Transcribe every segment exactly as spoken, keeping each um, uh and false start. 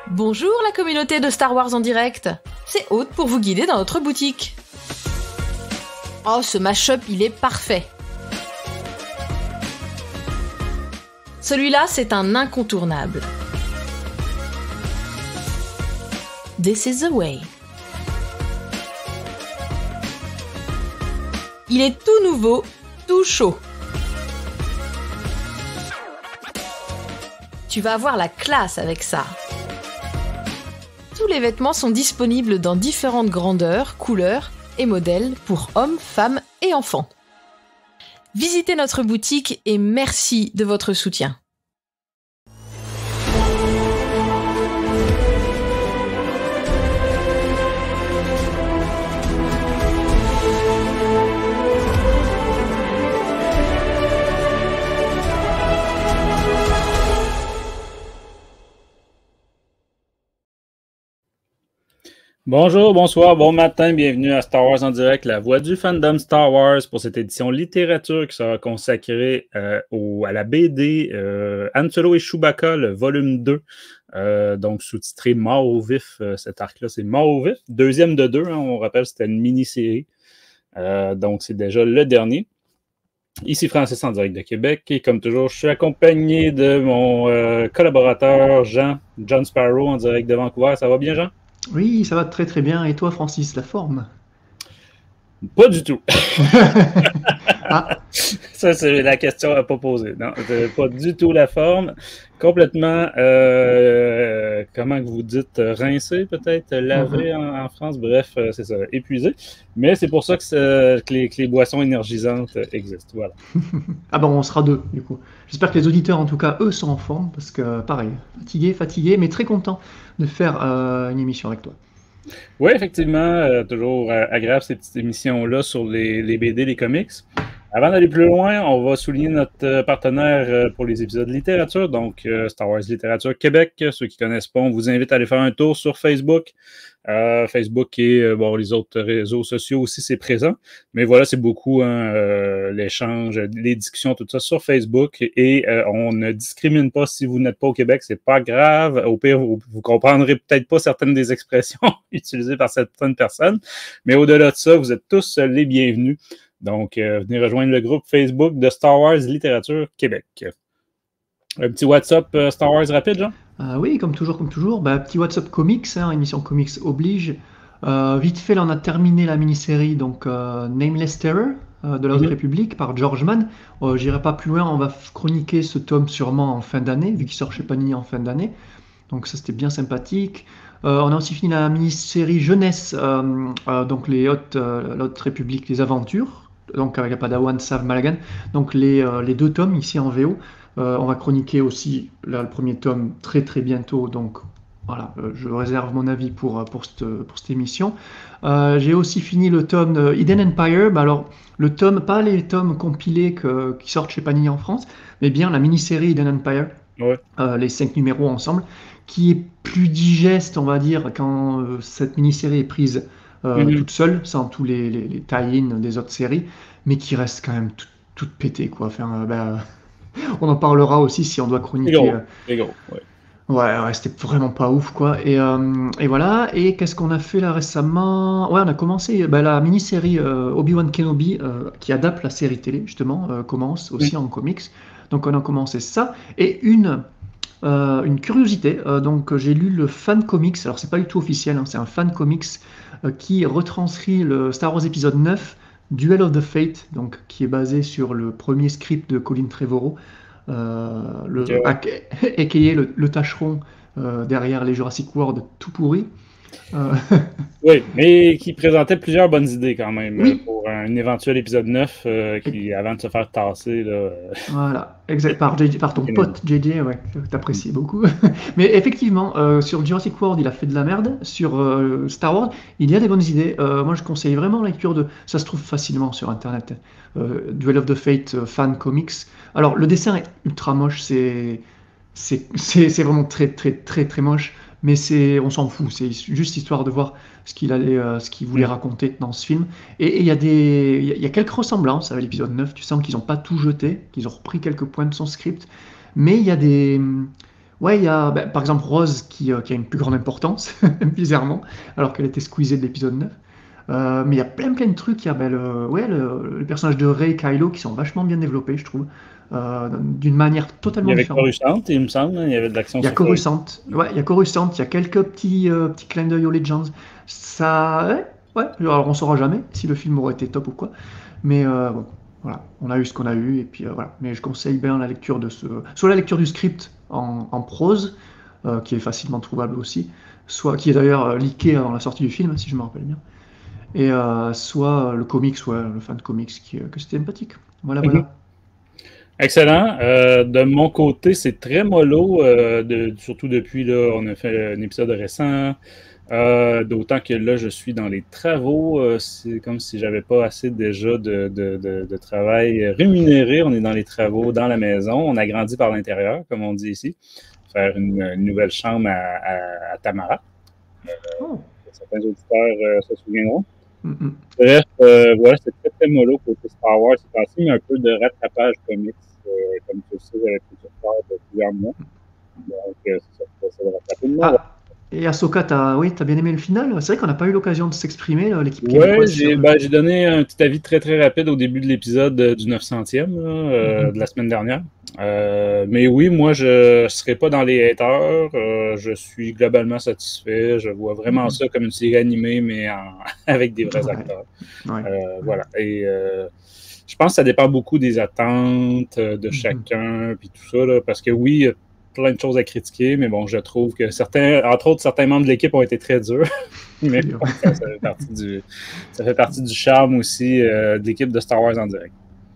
Bonjour la communauté de Star Wars en direct, c'est Aude pour vous guider dans notre boutique. Oh, ce mash-up, il est parfait. Celui-là, c'est un incontournable. This is the way. Il est tout nouveau, tout chaud. Tu vas avoir la classe avec ça. Tous les vêtements sont disponibles dans différentes grandeurs, couleurs et modèles pour hommes, femmes et enfants. Visitez notre boutique et merci de votre soutien. Bonjour, bonsoir, bon matin, bienvenue à Star Wars en direct, la voix du fandom Star Wars pour cette édition littérature qui sera consacrée euh, au, à la B D euh, Han Solo et Chewbacca, le volume deux, euh, donc sous-titré Mort au vif, euh, cet arc-là c'est Mort au vif, deuxième de deux, hein, on rappelle c'était une mini-série, euh, donc c'est déjà le dernier. Ici Francis en direct de Québec et comme toujours je suis accompagné de mon euh, collaborateur Jean, John Sparrow en direct de Vancouver, ça va bien Jean? Oui, ça va très très bien. Et toi, Francis, la forme? Pas du tout. Ah. Ça, c'est la question à pas poser. Non, pas du tout la forme. Complètement, euh, comment vous dites, rincé peut-être, lavé mm-hmm. en, en France. Bref, c'est ça, épuisé. Mais c'est pour ça que, que, les, que les boissons énergisantes existent. Voilà. Ah bon, on sera deux, du coup. J'espère que les auditeurs, en tout cas, eux, sont en forme. Parce que, pareil, fatigué, fatigué, mais très content de faire euh, une émission avec toi. Oui, effectivement, euh, toujours euh, agréable ces petites émissions-là sur les, les B D, les comics. Avant d'aller plus loin, on va souligner notre euh, partenaire euh, pour les épisodes littérature, donc euh, Star Wars Littérature Québec. Ceux qui ne connaissent pas, on vous invite à aller faire un tour sur Facebook. Euh, Facebook et euh, bon, les autres réseaux sociaux aussi, c'est présent. Mais voilà, c'est beaucoup hein, euh, l'échange, les discussions, tout ça sur Facebook. Et euh, on ne discrimine pas si vous n'êtes pas au Québec, c'est pas grave. Au pire, vous, vous comprendrez peut-être pas certaines des expressions utilisées par certaines personnes. Mais au-delà de ça, vous êtes tous les bienvenus. Donc, euh, venez rejoindre le groupe Facebook de Star Wars Littérature Québec. Un petit WhatsApp euh, Star Wars rapide, Jean? Euh, oui, comme toujours, comme toujours. Bah, petit WhatsApp comics, hein, émission comics oblige. Euh, vite fait, là, on a terminé la mini-série, donc euh, Nameless Terror euh, de la Haute mm-hmm. République par George Mann. Euh, J'irai pas plus loin, on va chroniquer ce tome sûrement en fin d'année, vu qu'il sort chez Panini en fin d'année. Donc ça, c'était bien sympathique. Euh, on a aussi fini la mini-série jeunesse, euh, euh, donc les Hautes, euh, la Haute République, les aventures. Donc avec la Padawan Sav Malagan, donc les, euh, les deux tomes ici en V O. Euh, on va chroniquer aussi là, le premier tome très très bientôt, donc voilà, euh, je réserve mon avis pour, pour, cette, pour cette émission. Euh, j'ai aussi fini le tome de Hidden Empire, bah alors le tome, pas les tomes compilés que, qui sortent chez Panini en France, mais bien la mini-série Hidden Empire, ouais. euh, les cinq numéros ensemble, qui est plus digeste, on va dire, quand euh, cette mini-série est prise Euh, mm-hmm. toute seule, sans tous les, les, les tie-in des autres séries, mais qui reste quand même toute, toute pétée, quoi. Enfin, euh, ben, on en parlera aussi si on doit chroniquer. C'est gros, c'est gros, ouais. Ouais, ouais, c'était vraiment pas ouf, quoi. Et, euh, et voilà. Et qu'est-ce qu'on a fait là récemment? Ouais, on a commencé ben, la mini-série euh, Obi-Wan Kenobi, euh, qui adapte la série télé, justement, euh, commence aussi mm. en comics. Donc on a commencé ça. Et une... Euh, une curiosité, euh, donc j'ai lu le fan comics, alors c'est pas du tout officiel, hein, c'est un fan comics euh, qui retranscrit le Star Wars épisode neuf, Duel of the Fate, donc qui est basé sur le premier script de Colin Trevorrow, euh, le, okay. aka le, le tâcheron euh, derrière les Jurassic World tout pourri. Euh... Oui, mais qui présentait plusieurs bonnes idées quand même oui. pour un éventuel épisode neuf euh, qui, avant de se faire tasser. Là, voilà, exact, par, J J, par ton pote J J, ouais, t'apprécies beaucoup. Mais effectivement, euh, sur Jurassic World, il a fait de la merde. Sur euh, Star Wars, il y a des bonnes idées. Euh, moi, je conseille vraiment la lecture de. Ça se trouve facilement sur Internet. Euh, Duel of the Fate euh, fan comics. Alors, le dessin est ultra moche. C'est, c'est, c'est, c'est vraiment très, très, très, très moche. Mais c'est, on s'en fout, c'est juste histoire de voir ce qu'il allait, euh, ce qu'il voulait raconter dans ce film. Et il y a des, il y, y a quelques ressemblances avec l'épisode neuf. Tu sens qu'ils n'ont pas tout jeté, qu'ils ont repris quelques points de son script, mais il y a des, Ouais, il y a ben, par exemple Rose qui, euh, qui a une plus grande importance, bizarrement, alors qu'elle était squeezée de l'épisode neuf. Euh, mais il y a plein plein de trucs. Il y a ben, le, ouais, le, le personnage de Rey et Kylo qui sont vachement bien développés, je trouve, euh, d'une manière Il y totalement avait différente. Coruscant, il me semble, hein, il y avait de l'action Il y a sur Coruscant. Coruscant, ouais, il y a Coruscant, il y a quelques petits, euh, petits clins d'œil aux Legends. Ça, ouais, ouais, alors on saura jamais si le film aurait été top ou quoi. Mais euh, bon, voilà, on a eu ce qu'on a eu, et puis euh, voilà. Mais je conseille bien la lecture de ce, soit la lecture du script en, en prose, euh, qui est facilement trouvable aussi, soit qui est d'ailleurs euh, leaké avant la sortie du film, si je me rappelle bien, et euh, soit le comics, ouais, le fan de comics qui, que c'était sympathique. Voilà, Mhm. voilà. Excellent. Euh, de mon côté, c'est très mollo, euh, de, surtout depuis, là, on a fait un épisode récent, euh, d'autant que là, je suis dans les travaux. Euh, c'est comme si j'avais pas assez déjà de, de, de, de travail rémunéré. On est dans les travaux, dans la maison. On a grandi par l'intérieur, comme on dit ici. Faire une, une nouvelle chambre à, à, à Tamara. Euh, Oh. Certains auditeurs euh, se souviendront. Mm-mm. Bref, euh, voilà, c'est très très mollo côté Star Wars. C'est passé, mais un peu de rattrapage comics, euh, comme tu le sais, j'avais pris sur Star de plusieurs mois. Donc, euh, c'est ça, c'est de rattraper le mois. Ah, et Ahsoka, t'as, oui, t'as bien aimé le final? C'est vrai qu'on n'a pas eu l'occasion de s'exprimer, là, l'équipe Ouais, québécoise. j'ai sur- ben, j'ai donné un petit avis très très rapide au début de l'épisode euh, du neuf centième là, euh, Mhm. de la semaine dernière. Euh, mais oui, moi je ne serai pas dans les haters. Euh, je suis globalement satisfait. Je vois vraiment Mhm. ça comme une série animée, mais en- avec des vrais Ouais. acteurs. Ouais. Euh, voilà. Et euh, je pense que ça dépend beaucoup des attentes euh, de Mhm. chacun, puis tout ça, là, parce que oui, il y a plein de choses à critiquer, mais bon, je trouve que certains, entre autres, certains membres de l'équipe ont été très durs. Mais Dur. bon, ça, ça fait partie du, ça fait partie du charme aussi euh, de l'équipe de Star Wars en direct.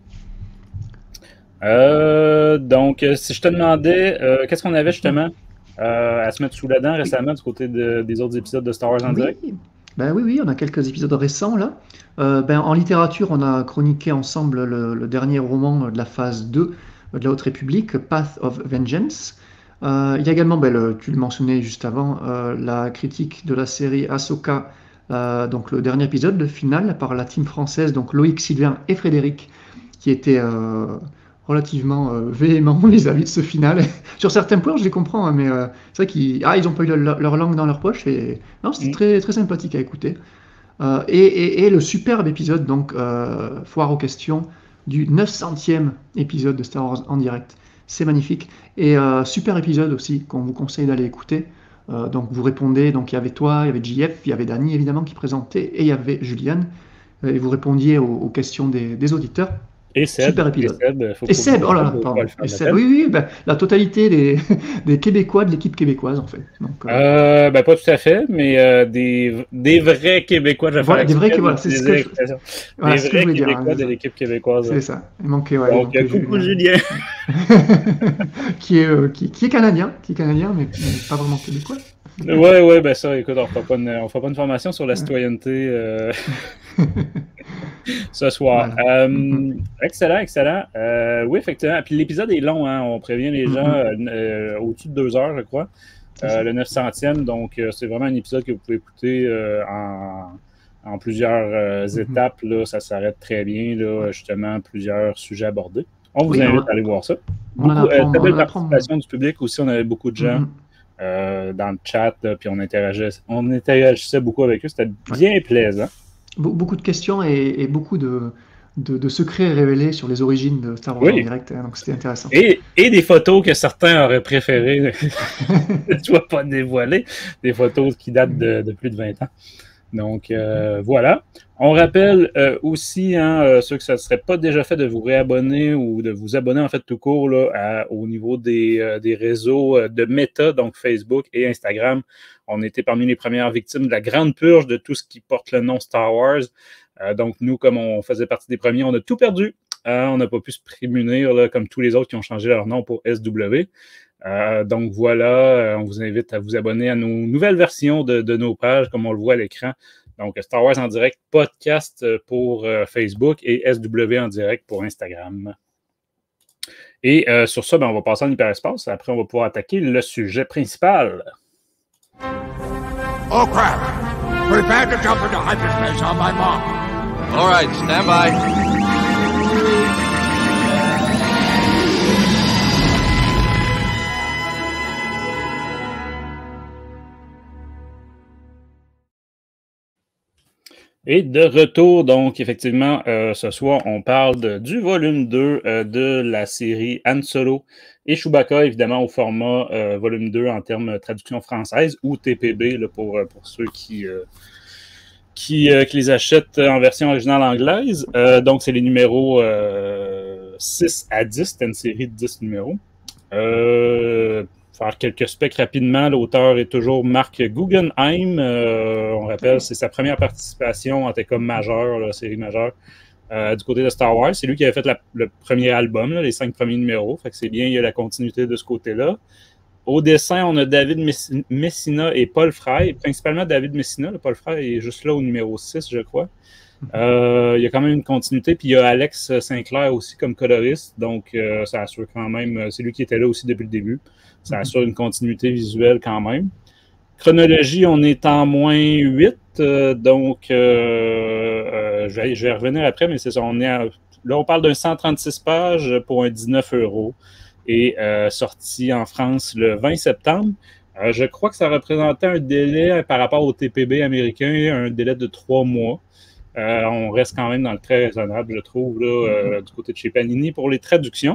Euh, donc, euh, si je te demandais, euh, qu'est-ce qu'on avait justement euh, à se mettre sous la dent récemment du côté de- des autres épisodes de Star Wars en direct? Oui, ben oui, oui, on a quelques épisodes récents là. Euh, ben, en littérature, on a chroniqué ensemble le, le dernier roman de la phase deux de la Haute République, Path of Vengeance. Euh, il y a également, ben, le- tu le mentionnais juste avant, euh, la critique de la série Ahsoka, euh, donc le dernier épisode, le final, par la team française, donc Loïc, Sylvain et Frédéric, qui étaient euh, relativement euh, véhéments vis-à-vis de ce final. Sur certains points, je les comprends, hein, mais euh, c'est vrai qu'ils ah, ils ont pas eu le- leur langue dans leur poche, et non, c'était Mm. très, très sympathique à écouter. Euh, et, et- et le superbe épisode, donc, euh, Foire aux questions, du neuf centième épisode de Star Wars en direct. C'est magnifique. Et euh, super épisode aussi, qu'on vous conseille d'aller écouter. Euh, donc, vous répondez, donc il y avait toi, il y avait J F, il y avait Dany évidemment qui présentait, et il y avait Juliane. Et vous répondiez aux, aux questions des, des auditeurs. Et Seb, Super et épisode. Seb, faut Et pas Seb, oublier oh là là, Seb, faut pas pardon. le faire Et de Seb, peine. oui, oui, ben, la totalité des, des Québécois de l'équipe québécoise, en fait. Donc, euh, Euh, ben, pas tout à fait, mais euh, des, des vrais Québécois, je vais Voilà, faire des vrais exprès Québécois, de c'est ce utiliser que je- l'expression. voilà, Des ce que je vrais voulais dire, hein, Québécois c'est de ça. l'équipe québécoise. C'est ça. Il manquait, ouais, il Donc, manquait euh, coucou Julien. Julien. qui est, euh, qui, qui est canadien, qui est canadien, mais, mais pas vraiment québécois. Ouais, ouais, ben ça, écoute, on fera pas une, on fera pas une formation sur la citoyenneté euh, ce soir. Voilà. Euh, Mhm. excellent, excellent. Euh, oui, effectivement. Puis l'épisode est long, hein. On prévient les gens Mhm. euh, euh, au-dessus de deux heures, je crois. C'est Euh, ça. le neuf centième, donc euh, c'est vraiment un épisode que vous pouvez écouter euh, en, en plusieurs euh, Mhm. étapes. Là, ça s'arrête très bien, là, justement, plusieurs sujets abordés. On vous Oui, invite on, à aller voir ça. on en Beaucoup, euh, apprend, très on belle en apprend. participation du public aussi. On avait beaucoup de gens Mhm. euh, dans le chat, là, puis on interagissait, on interagissait beaucoup avec eux. C'était bien plaisant. Be- Beaucoup de questions et, et beaucoup de, de, de secrets révélés sur les origines de Star Wars en Oui. direct, hein, donc c'était intéressant. Et, et des photos que certains auraient préféré ne soient pas dévoilées. Des photos qui datent de, de plus de vingt ans. Donc, euh, voilà. On rappelle euh, aussi, hein, euh, ceux que ça ne serait pas déjà fait, de vous réabonner ou de vous abonner, en fait, tout court, là, à- au niveau des, euh, des réseaux euh, de Meta, donc Facebook et Instagram. On était parmi les premières victimes de la grande purge de tout ce qui porte le nom Star Wars. Euh, donc, nous, comme on faisait partie des premiers, on a tout perdu. Euh, on n'a pas pu se prémunir, là, comme tous les autres qui ont changé leur nom pour S W. Euh, donc voilà, euh, on vous invite à vous abonner à nos nouvelles versions de, de nos pages, comme on le voit à l'écran. Donc, Star Wars en direct, podcast pour euh, Facebook et S W en direct pour Instagram. Et euh, sur ça, ben, on va passer en hyperespace. Après, on va pouvoir attaquer le sujet principal. Oh crap! Prepare to jump into hyperspace on my mark. All right, stand by. Et de retour, donc, effectivement, euh, ce soir, on parle de, du volume deux euh, de la série Han Solo et Chewbacca, évidemment, au format euh, volume deux en termes de traduction française ou T P B là, pour, pour ceux qui, euh, qui, euh, qui les achètent en version originale anglaise. Euh, donc, c'est les numéros euh, six à dix. C'était une série de dix numéros. Euh, Faire quelques specs rapidement. L'auteur est toujours Mark Guggenheim. Euh, on rappelle, c'est sa première participation en comme majeur, la série majeure, euh, du côté de Star Wars. C'est lui qui avait fait la, le premier album, là, les cinq premiers numéros. Fait que c'est bien, il y a la continuité de ce côté-là. Au dessin, on a David Messina et Paul Fry. Principalement David Messina. Le Paul Fry est juste là au numéro six, je crois. Euh, il y a quand même une continuité. Puis il y a Alex Sinclair aussi comme coloriste. Donc, euh, ça assure quand même... C'est lui qui était là aussi depuis le début. Ça assure une continuité visuelle quand même. Chronologie, on est en moins huit. Euh, donc, euh, euh, je, vais, je vais revenir après, mais c'est ça. On est à, là, on parle d'un cent trente-six pages pour un dix-neuf euros. Et euh, sorti en France le vingt septembre. Euh, je crois que ça représentait un délai par rapport au T P B américain, un délai de trois mois. Euh, on reste quand même dans le très raisonnable, je trouve, là, euh, du côté de chez Panini pour les traductions.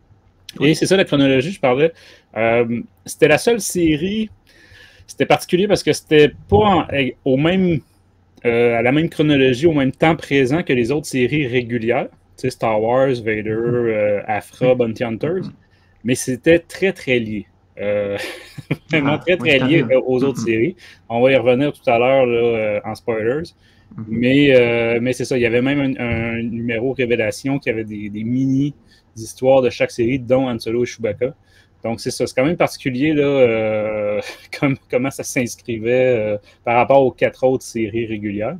Et c'est ça la chronologie, je parlais. Euh, c'était la seule série. C'était particulier parce que c'était pas en, au même, euh, à la même chronologie, au même temps présent que les autres séries régulières. Tu sais, Star Wars, Vader, euh, Aphra, Bounty Hunters. Mais c'était très, très lié. Euh, vraiment très, très lié aux autres séries. On va y revenir tout à l'heure là, euh, en spoilers. Mais, euh, mais c'est ça, il y avait même un, un numéro révélation qui avait des, des mini-histoires de chaque série, dont Han Solo et Chewbacca. Donc c'est ça, c'est quand même particulier là, euh, comme, comment ça s'inscrivait euh, par rapport aux quatre autres séries régulières.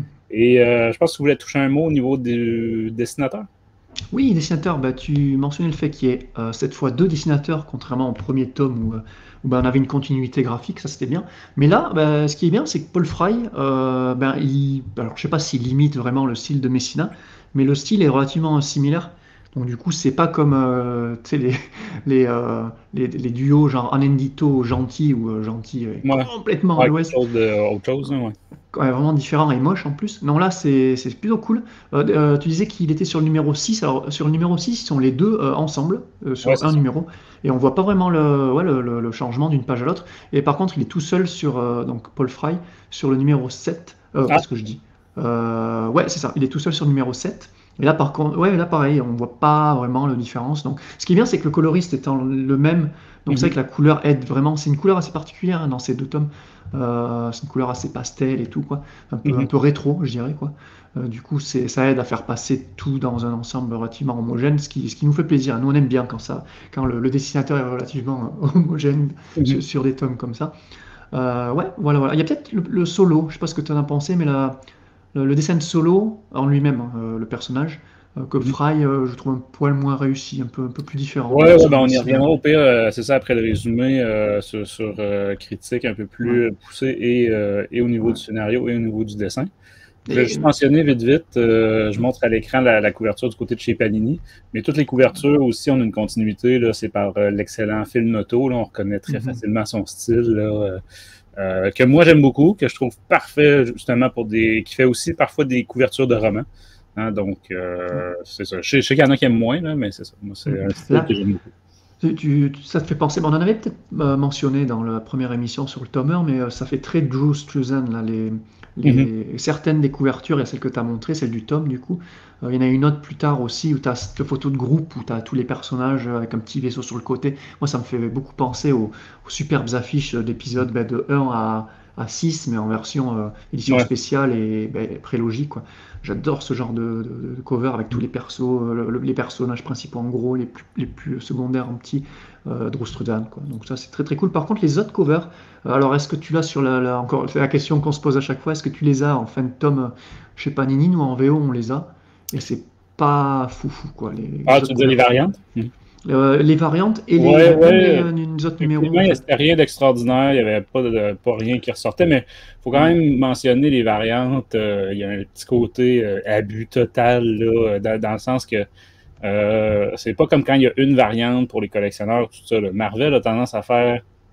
Et euh, je pense que vous voulez toucher un mot au niveau du dessinateur. Oui, dessinateur, bah, tu mentionnais le fait qu'il y ait euh, cette fois deux dessinateurs, contrairement au premier tome où, où bah, on avait une continuité graphique, ça c'était bien. Mais là, bah, ce qui est bien, c'est que Paul Fry, euh, bah, il, alors je sais pas s'il imite vraiment le style de Messina, mais le style est relativement similaire. Donc du coup, c'est pas comme euh, les, les, euh, les, les duos genre Anendito gentil ou euh, gentil euh, ouais. complètement ouais, à l'ouest. Autre chose, de, autre chose ouais. Ouais, vraiment différent et moche en plus. Non, là, c'est c'est plutôt cool. Euh, euh, tu disais qu'il était sur le numéro six. Alors, sur le numéro six, ils sont les deux euh, ensemble, euh, sur ouais, un ça. numéro. Et on voit pas vraiment le, ouais, le, le, le changement d'une page à l'autre. Et par contre, il est tout seul sur, euh, donc Paul Fry, sur le numéro sept. Euh, Ah. Qu'est-ce que je dis euh, Ouais, c'est ça. Il est tout seul sur le numéro sept. Et là, par contre, ouais, là, pareil, on voit pas vraiment la différence. Donc, ce qui est bien, c'est que le coloriste étant le même, donc mm-hmm. c'est vrai que la couleur aide vraiment. C'est une couleur assez particulière hein, dans ces deux tomes. Euh, c'est une couleur assez pastel et tout, quoi. Un peu, mm-hmm. un peu rétro, je dirais, quoi. Euh, du coup, c'est, ça aide à faire passer tout dans un ensemble relativement homogène, ce qui, ce qui nous fait plaisir. Nous, on aime bien quand, ça, quand le, le dessinateur est relativement homogène mm-hmm. sur, sur des tomes comme ça. Euh, ouais, voilà, voilà. Il y a peut-être le, le solo, je sais pas ce que tu en as pensé, mais la, le, le dessin de Solo en lui-même, hein, euh, le personnage, euh, que Fry, euh, je trouve un poil moins réussi, un peu, un peu plus différent. Ouais, ouais ben on y reviendra au pire, euh, c'est ça, après le résumé euh, sur, sur euh, critique un peu plus ouais. poussée et, euh, et au niveau ouais. du scénario et au niveau du dessin. Je vais juste mentionner vite, vite, euh, je montre à l'écran la, la couverture du côté de chez Panini, mais toutes les couvertures aussi, on a une continuité, là, c'est par euh, l'excellent Phil Noto, là, on reconnaît très mm-hmm. facilement son style, là, euh, euh, que moi j'aime beaucoup, que je trouve parfait justement pour des... qui fait aussi parfois des couvertures de romans. Hein, donc, euh, c'est ça. Je, je sais qu'il y en a qui aiment moins, là, mais c'est ça. Moi, c'est un style là, que j'aime beaucoup. Tu, tu, ça te fait penser, bon, on en avait peut-être euh, mentionné dans la première émission sur le tome un, mais euh, ça fait très Drew Struzan, là, les, les, mm-hmm. certaines des couvertures, et celle que tu as montrée, celle du tome, du coup. Euh, il y en a une autre plus tard aussi, où tu as cette photo de groupe, où tu as tous les personnages avec un petit vaisseau sur le côté. Moi, ça me fait beaucoup penser aux, aux superbes affiches d'épisodes ben, de un à, à six, mais en version euh, édition ouais. spéciale et ben, prélogie, quoi. J'adore ce genre de, de, de cover avec tous les persos, euh, le, les personnages principaux en gros, les plus, les plus secondaires en petit, euh, Drew Struzan, quoi. Donc ça c'est très très cool. Par contre les autres covers, euh, alors est-ce que tu l'as sur la, la encore c'est la question qu'on se pose à chaque fois, est-ce que tu les as en fin de tome chez Panini ou en V O on les a et c'est pas foufou quoi. Les, ah les tu dis les variantes. Mmh. Euh, les variantes et les, ouais, ouais. les, les autres numéros. En fait. C'était rien d'extraordinaire, il n'y avait pas, de, pas rien qui ressortait, mais il faut quand même mentionner les variantes. Euh, il y a un petit côté euh, abus total, là, dans, dans le sens que euh, c'est pas comme quand il y a une variante pour les collectionneurs, tout ça. Là. Marvel a tendance à faire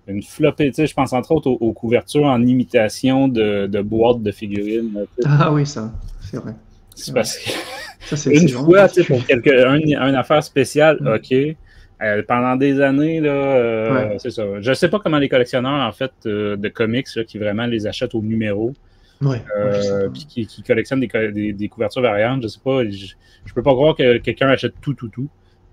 une flopée. Tu sais, je pense entre autres aux, aux couvertures en imitation de, de boîtes de figurines. Tu sais. Ah oui, ça, c'est vrai. C'est C'est parce que Ça, c'est une c'est vraiment fois, tu sais, pour particulier. quelque, un, une affaire spéciale, Mm. OK. Euh, pendant des années, là, euh, Ouais. c'est ça. Je sais pas comment les collectionneurs, en fait, euh, de comics, là, qui vraiment les achètent au numéro, Ouais, ouais, je sais euh, pas. puis qui, qui collectionnent des, co- des, des couvertures variantes, je sais pas. Je, je peux pas croire que quelqu'un achète tout, tout, tout.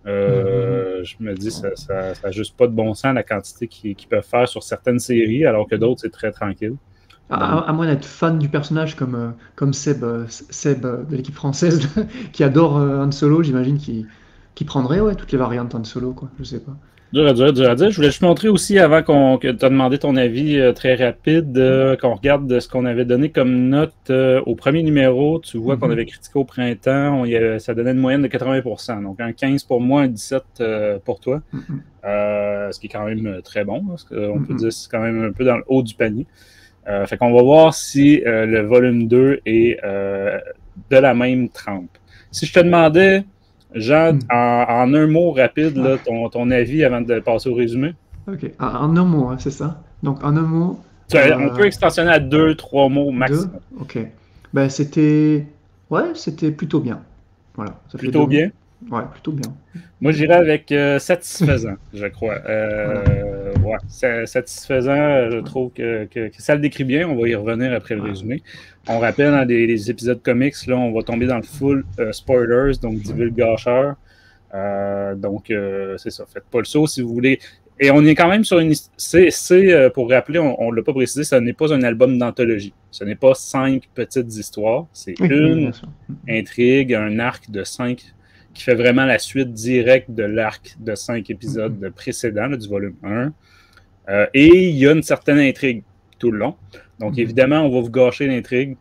Euh, Je me dis, ça, ça, ça a juste pas de bon sens la quantité qu'ils qu'ils peuvent faire sur certaines séries, alors que d'autres, c'est très tranquille. À, Donc, à- à moins d'être fan du personnage comme, euh, comme Seb, euh, Seb euh, de l'équipe française qui adore euh, Han Solo, j'imagine qu'il qu'il prendrait ouais, toutes les variantes Han Solo, quoi. Je sais pas. dur à dire, dur à dire. Je voulais juste montrer aussi, avant qu'on, que tu as demandé ton avis euh, très rapide, euh, qu'on regarde de ce qu'on avait donné comme note euh, au premier numéro. Tu vois qu'on Mhm. avait critiqué au printemps, on y avait- ça donnait une moyenne de quatre-vingts pour cent. Donc un quinze pour moi, un dix-sept euh, pour toi. Mhm. Euh, ce qui est quand même euh, très bon. Parce qu'on peut Mhm. dire que c'est quand même un peu dans le haut du panier. Euh, fait qu'on va voir si euh, le volume deux est euh, de la même trempe. Si je te demandais, Jean, Mm. en, en un mot rapide, là, Ah, ton, ton avis avant de passer au résumé. ok. En, en un mot, hein, c'est ça? Donc en un mot, Tu- On euh, peut extensionner à deux, trois mots deux? maximum. Ok. Ben c'était... Ouais, c'était plutôt bien. Voilà, ça fait deux Plutôt mots. bien. Ouais, plutôt bien. Moi, j'irais avec euh, satisfaisant, je crois. Voilà. Euh, ouais, sa- satisfaisant, euh, je trouve que, que- que ça le décrit bien. On va y revenir après le Ouais. résumé. On rappelle, dans les, les épisodes comics, là, on va tomber dans le full euh, spoilers, donc divulgacheur. Euh, donc, euh, c'est ça. Faites pas le saut si vous voulez. Et on est quand même sur une. C'est, c'est euh, pour rappeler, on ne l'a pas précisé, ce n'est pas un album d'anthologie. Ce n'est pas cinq petites histoires. C'est Oui, oui, une bien sûr. intrigue, un arc de cinq qui fait vraiment la suite directe de l'arc de cinq épisodes Mhm. précédents, là, du volume un. Euh, et il y a une certaine intrigue tout le long. Donc, Mhm. évidemment, on va vous gâcher l'intrigue.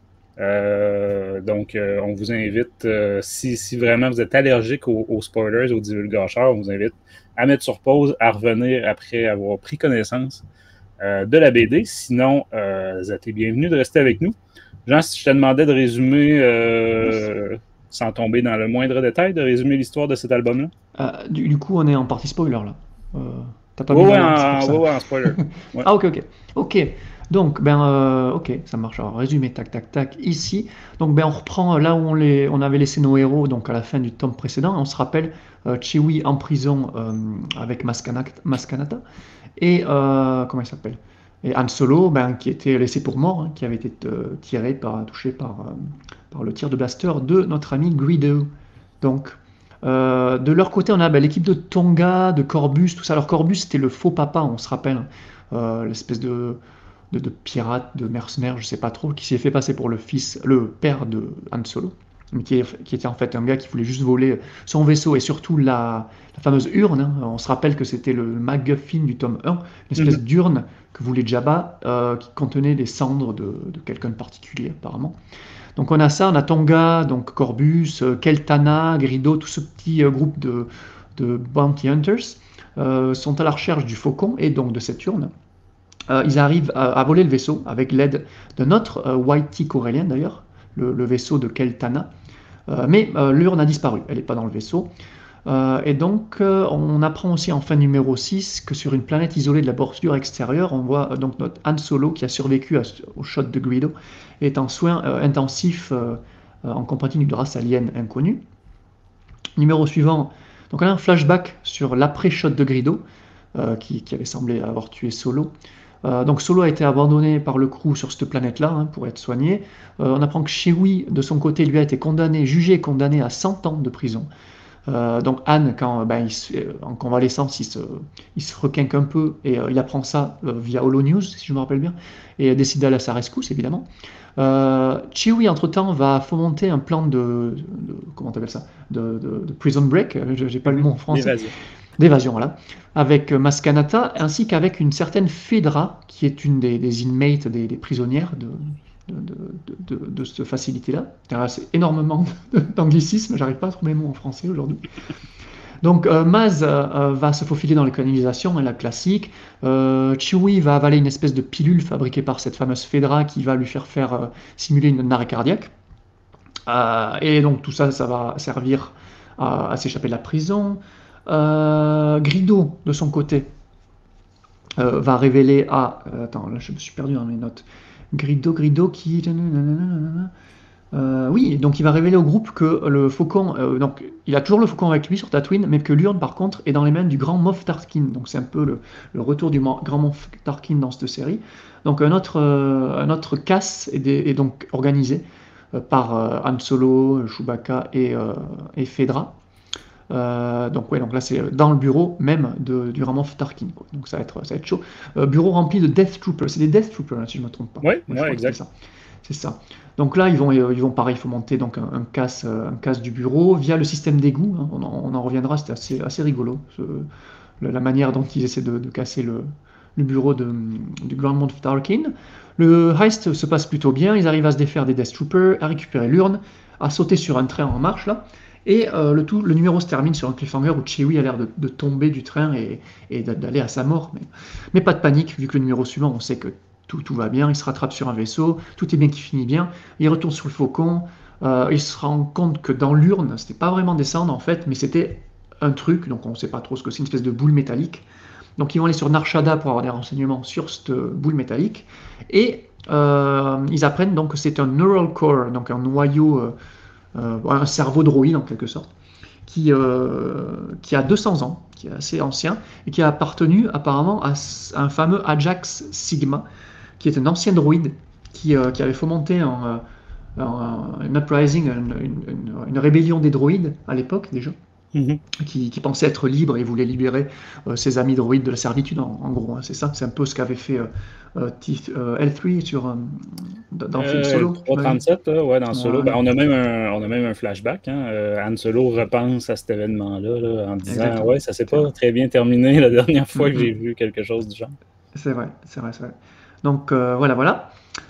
Euh, donc, euh, on vous invite, euh, si, si vraiment vous êtes allergique aux, aux spoilers, aux divulgacheurs, on vous invite à mettre sur pause, à revenir après avoir pris connaissance euh, de la B D. Sinon, euh, vous êtes les bienvenus de rester avec nous. Jean, si je te demandais de résumer, euh, sans tomber dans le moindre détail, de résumer l'histoire de cet album-là. Euh, du, du coup, on est en partie spoiler là. Euh, T'as pas Oui, mis ouais, d'alerte, c'est pour en, ça. ouais, ouais, en spoiler. Ouais. Ah, ok, ok. Ok. Donc, ben, euh, ok, ça marche. Alors, résumé, tac, tac, tac, ici. Donc, ben, on reprend là où on, les, on avait laissé nos héros, donc à la fin du tome précédent. On se rappelle euh, Chewie en prison euh, avec Maskanata, Maskanata. Et, euh, comment il s'appelle? Et Han Solo, ben, qui était laissé pour mort, hein, qui avait été euh, tiré par, touché par, euh, par le tir de blaster de notre ami Greedo. Donc, euh, de leur côté, on a ben, l'équipe de Tonga, de Corbus, tout ça. Alors, Corbus, c'était le faux papa, on se rappelle, euh, l'espèce de, de, de pirate, de mercenaire, je sais pas trop, qui s'est fait passer pour le fils, le père de Han Solo, mais qui, est- qui était en fait un gars qui voulait juste voler son vaisseau et surtout la, la fameuse urne. Hein. On se rappelle que c'était le MacGuffin du tome un, une espèce Mhm. d'urne que voulait Jabba, euh, qui contenait les cendres de, de quelqu'un de particulier, apparemment. Donc on a ça, on a Tonga, donc Corbus, euh, Keltana, Grido, tout ce petit euh, groupe de, de bounty hunters euh, sont à la recherche du faucon et donc de cette urne. Euh, ils arrivent à, à voler le vaisseau avec l'aide de notre euh, Whitey Corellien d'ailleurs, le, le vaisseau de Keltana. Euh, mais euh, l'urne a disparu, elle n'est pas dans le vaisseau. Euh, et donc, euh, on apprend aussi en fin numéro six que sur une planète isolée de la bordure extérieure, on voit euh, donc notre Han Solo qui a survécu à- au shot de Greedo est en soins euh, intensifs euh, euh, en compagnie d'une race alien inconnue. Numéro suivant, donc on a un flashback sur l'après-shot de Greedo euh, qui, qui avait semblé avoir tué Solo. Euh, donc Solo a été abandonné par le crew sur cette planète-là hein, pour être soigné. Euh, on apprend que Chewie, de son côté, lui a été condamné, jugé et condamné à cent ans de prison. Euh, donc Han, quand ben, il se, en convalescence, il se, il se requinque un peu et euh, il apprend ça euh, via HoloNews, si je me rappelle bien, et décide d'aller à sa rescousse, évidemment. Euh, Chewie, entre-temps, va fomenter un plan de, de comment t'appelles ça, de, de, de prison break, je j'ai pas le mot en français, L'évasion. d'évasion, voilà, avec euh, Maskanata, ainsi qu'avec une certaine Phaedra, qui est une des, des inmates, des, des prisonnières de, de, de, de, de, de cette facilité-là. C'est énormément d'anglicisme, j'arrive pas à trouver mes mots en français aujourd'hui. Donc euh, Maz euh, va se faufiler dans les canalisations, hein, la classique. Euh, Chewie va avaler une espèce de pilule fabriquée par cette fameuse Phaedra qui va lui faire faire euh, simuler une arrêt cardiaque. Euh, et donc tout ça, ça va servir à, à s'échapper de la prison. Euh, Grido, de son côté, euh, va révéler à... euh, attends, là je me suis perdu dans mes notes. Grido, Grido qui... Euh, oui, donc il va révéler au groupe que le faucon, euh, donc il a toujours le faucon avec lui sur Tatooine, mais que l'urne par contre est dans les mains du grand Moff Tarkin. Donc c'est un peu le, le retour du mo- grand Moff Tarkin dans cette série. Donc un autre, euh, un autre casse est, des- est donc organisé euh, par euh, Han Solo, Chewbacca et, euh, et Fedra. Euh, donc ouais, donc là c'est dans le bureau même de, du grand Moff Tarkin, quoi. Donc ça va être, ça va être chaud. Euh, bureau rempli de Death Troopers. C'est des Death Troopers, hein, si je ne me trompe pas. Oui, Ouais, je ouais, crois que exact. c'est ça. C'est ça. Donc là, ils vont, ils vont pareil, il faut monter donc un, un casse, euh, un casse du bureau via le système d'égout, hein. On, en, on en reviendra, c'était assez, assez rigolo, ce- le- la manière dont ils essaient de, de casser le, le bureau de, du Grand Moff Tarkin. Le heist se passe plutôt bien, ils arrivent à se défaire des Death Troopers, à récupérer l'urne, à sauter sur un train en marche là. Et euh, le, tout, le numéro se termine sur un cliffhanger où Chewie a l'air de, de tomber du train et, et d'aller à sa mort. Mais, mais pas de panique, vu que le numéro suivant, on sait que tout, tout va bien, il se rattrape sur un vaisseau, tout est bien qui finit bien, il retourne sur le faucon, euh, il se rend compte que dans l'urne, c'était pas vraiment descendre en fait, mais c'était un truc, donc on ne sait pas trop ce que c'est, une espèce de boule métallique. Donc ils vont aller sur Narshada pour avoir des renseignements sur cette boule métallique, et euh, ils apprennent donc que c'est un neural core, donc un noyau, euh, euh, un cerveau droïde en quelque sorte, qui, euh, qui a deux cents ans, qui est assez ancien, et qui a appartenu apparemment à, à un fameux Ajax Sigma, qui est un ancien droïde qui, euh, qui avait fomenté un, un, un uprising, une, une, une, rébellion des droïdes à l'époque déjà, mm-hmm. qui, qui pensait être libre et voulait libérer euh, ses amis droïdes de la servitude, en, en gros. Hein, c'est ça, c'est un peu ce qu'avait fait euh, euh, L trois sur, euh, dans le film Solo. trois trente-sept, là, ouais, dans Solo. Ouais. Ben, on, a même un, on a même un flashback. Hein. Euh, Han Solo repense à cet événement-là là, en disant Exactement. Ouais, ça s'est pas très bien terminé la dernière fois mm-hmm. que j'ai vu quelque chose du genre. C'est vrai, c'est vrai, c'est vrai. Donc euh, voilà, voilà.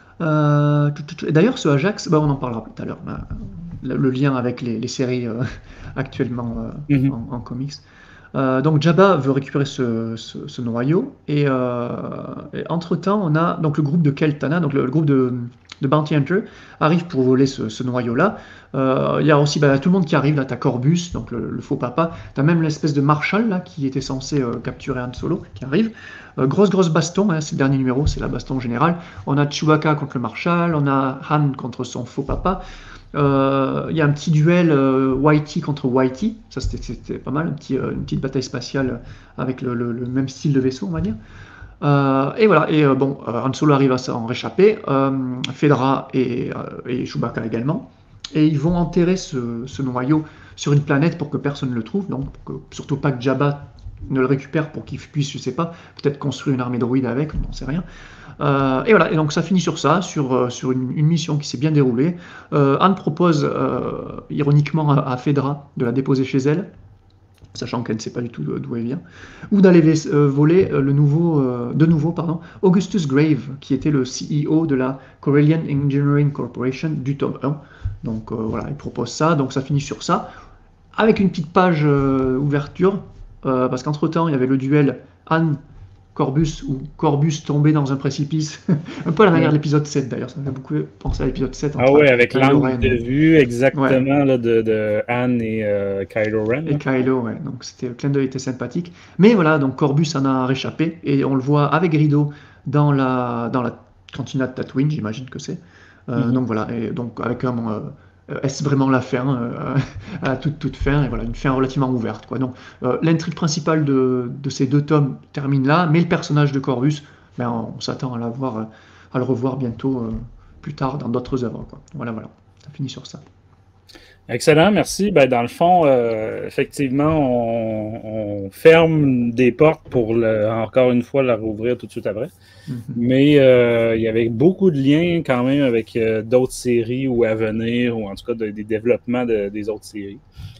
Euh, D'ailleurs, ce Ajax, bah, on en parlera tout à l'heure. Bah, le, le lien avec les, les séries euh, actuellement euh, mm-hmm. en, en comics. Euh, donc Jabba veut récupérer ce, ce, ce noyau et, euh, et entre-temps on a donc le groupe de Keltana, donc le, le groupe de, de Bounty Hunter arrive pour voler ce, ce noyau-là. Euh, il y a aussi bah, tout le monde qui arrive, là t'as Corbus, donc le, le faux papa, t'as même l'espèce de Marshall là qui était censé euh, capturer Han Solo qui arrive. Euh, grosse grosse baston, hein, c'est le dernier numéro, c'est la baston générale. On a Chewbacca contre le Marshall, on a Han contre son faux papa. Il euh, y a un petit duel euh, Whitey contre Whitey, ça c'était pas mal, un petit, euh, une petite bataille spatiale avec le, le, le même style de vaisseau, on va dire. Euh, et voilà, et euh, bon, Han Solo arrive à s'en réchapper, euh, Fedra et, euh, et Chewbacca également, et ils vont enterrer ce, ce noyau sur une planète pour que personne ne le trouve, donc pour que, surtout pas que Jabba ne le récupère pour qu'il puisse, je sais pas, peut-être construire une armée droïde avec, on n'en sait rien. Euh, et voilà, et donc ça finit sur ça, sur, euh, sur une, une mission qui s'est bien déroulée. Euh, Anne propose euh, ironiquement à, à Fedra de la déposer chez elle, sachant qu'elle ne sait pas du tout d'où elle vient, ou d'aller euh, voler le nouveau, euh, de nouveau pardon, Augustus Grave, qui était le C E O de la Corellian Engineering Corporation du tome un. Donc euh, voilà, il propose ça, donc ça finit sur ça, avec une petite page euh, ouverture, euh, parce qu'entre-temps, il y avait le duel Anne Corbus ou Corbus tombé dans un précipice, un peu à la manière de l'épisode sept d'ailleurs, ça m'a beaucoup pensé à l'épisode sept. Ah oui, avec l'angle de vue exactement ouais. là, de, de Anne et euh, Kylo Ren. Et Kylo, ouais, donc c'était, le clin d'œil était sympathique. Mais voilà, donc Corbus en a réchappé et on le voit avec Grido dans la, dans la cantina de Tatooine, j'imagine que c'est. Euh, mm-hmm. Donc voilà, et donc avec un. Euh, Est-ce vraiment la fin, euh, à toute, toute fin, et voilà, une fin relativement ouverte, quoi. Donc, euh, l'intrigue principale de, de ces deux tomes termine là, mais le personnage de Corbus, ben, on, on s'attend à, la voir, à le revoir bientôt, euh, plus tard, dans d'autres œuvres, quoi. Voilà, voilà, ça finit sur ça. Excellent, merci. Ben, dans le fond, euh, effectivement, on, on ferme des portes pour, le, encore une fois, la rouvrir tout de suite après. Mm-hmm. Mais euh, il y avait beaucoup de liens quand même avec euh, d'autres séries ou à venir, ou en tout cas de, des développements de, des autres séries.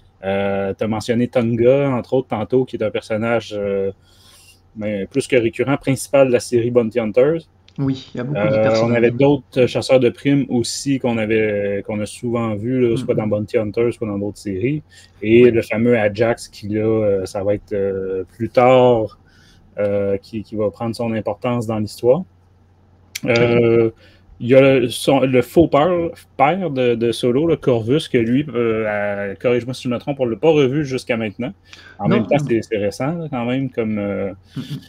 Euh, tu as mentionné Tonga, entre autres, tantôt, qui est un personnage euh, ben, plus que récurrent, principal de la série Bounty Hunters. Oui, il y a beaucoup euh, de personnages. On avait d'autres chasseurs de primes aussi qu'on avait qu'on a souvent vus, là, soit mm-hmm. dans Bounty Hunters, soit dans d'autres séries. Et oui. le fameux Ajax, qui là, euh, ça va être euh, plus tard, euh, qui, qui va prendre son importance dans l'histoire. Euh, il y a le, son, le faux père, père de, de Solo, le Corvus, que lui, euh, corrige-moi si je me trompe, on ne l'a pas revu jusqu'à maintenant. En non, même temps, c'est, c'est récent, là, quand même, comme... Euh, mm-hmm.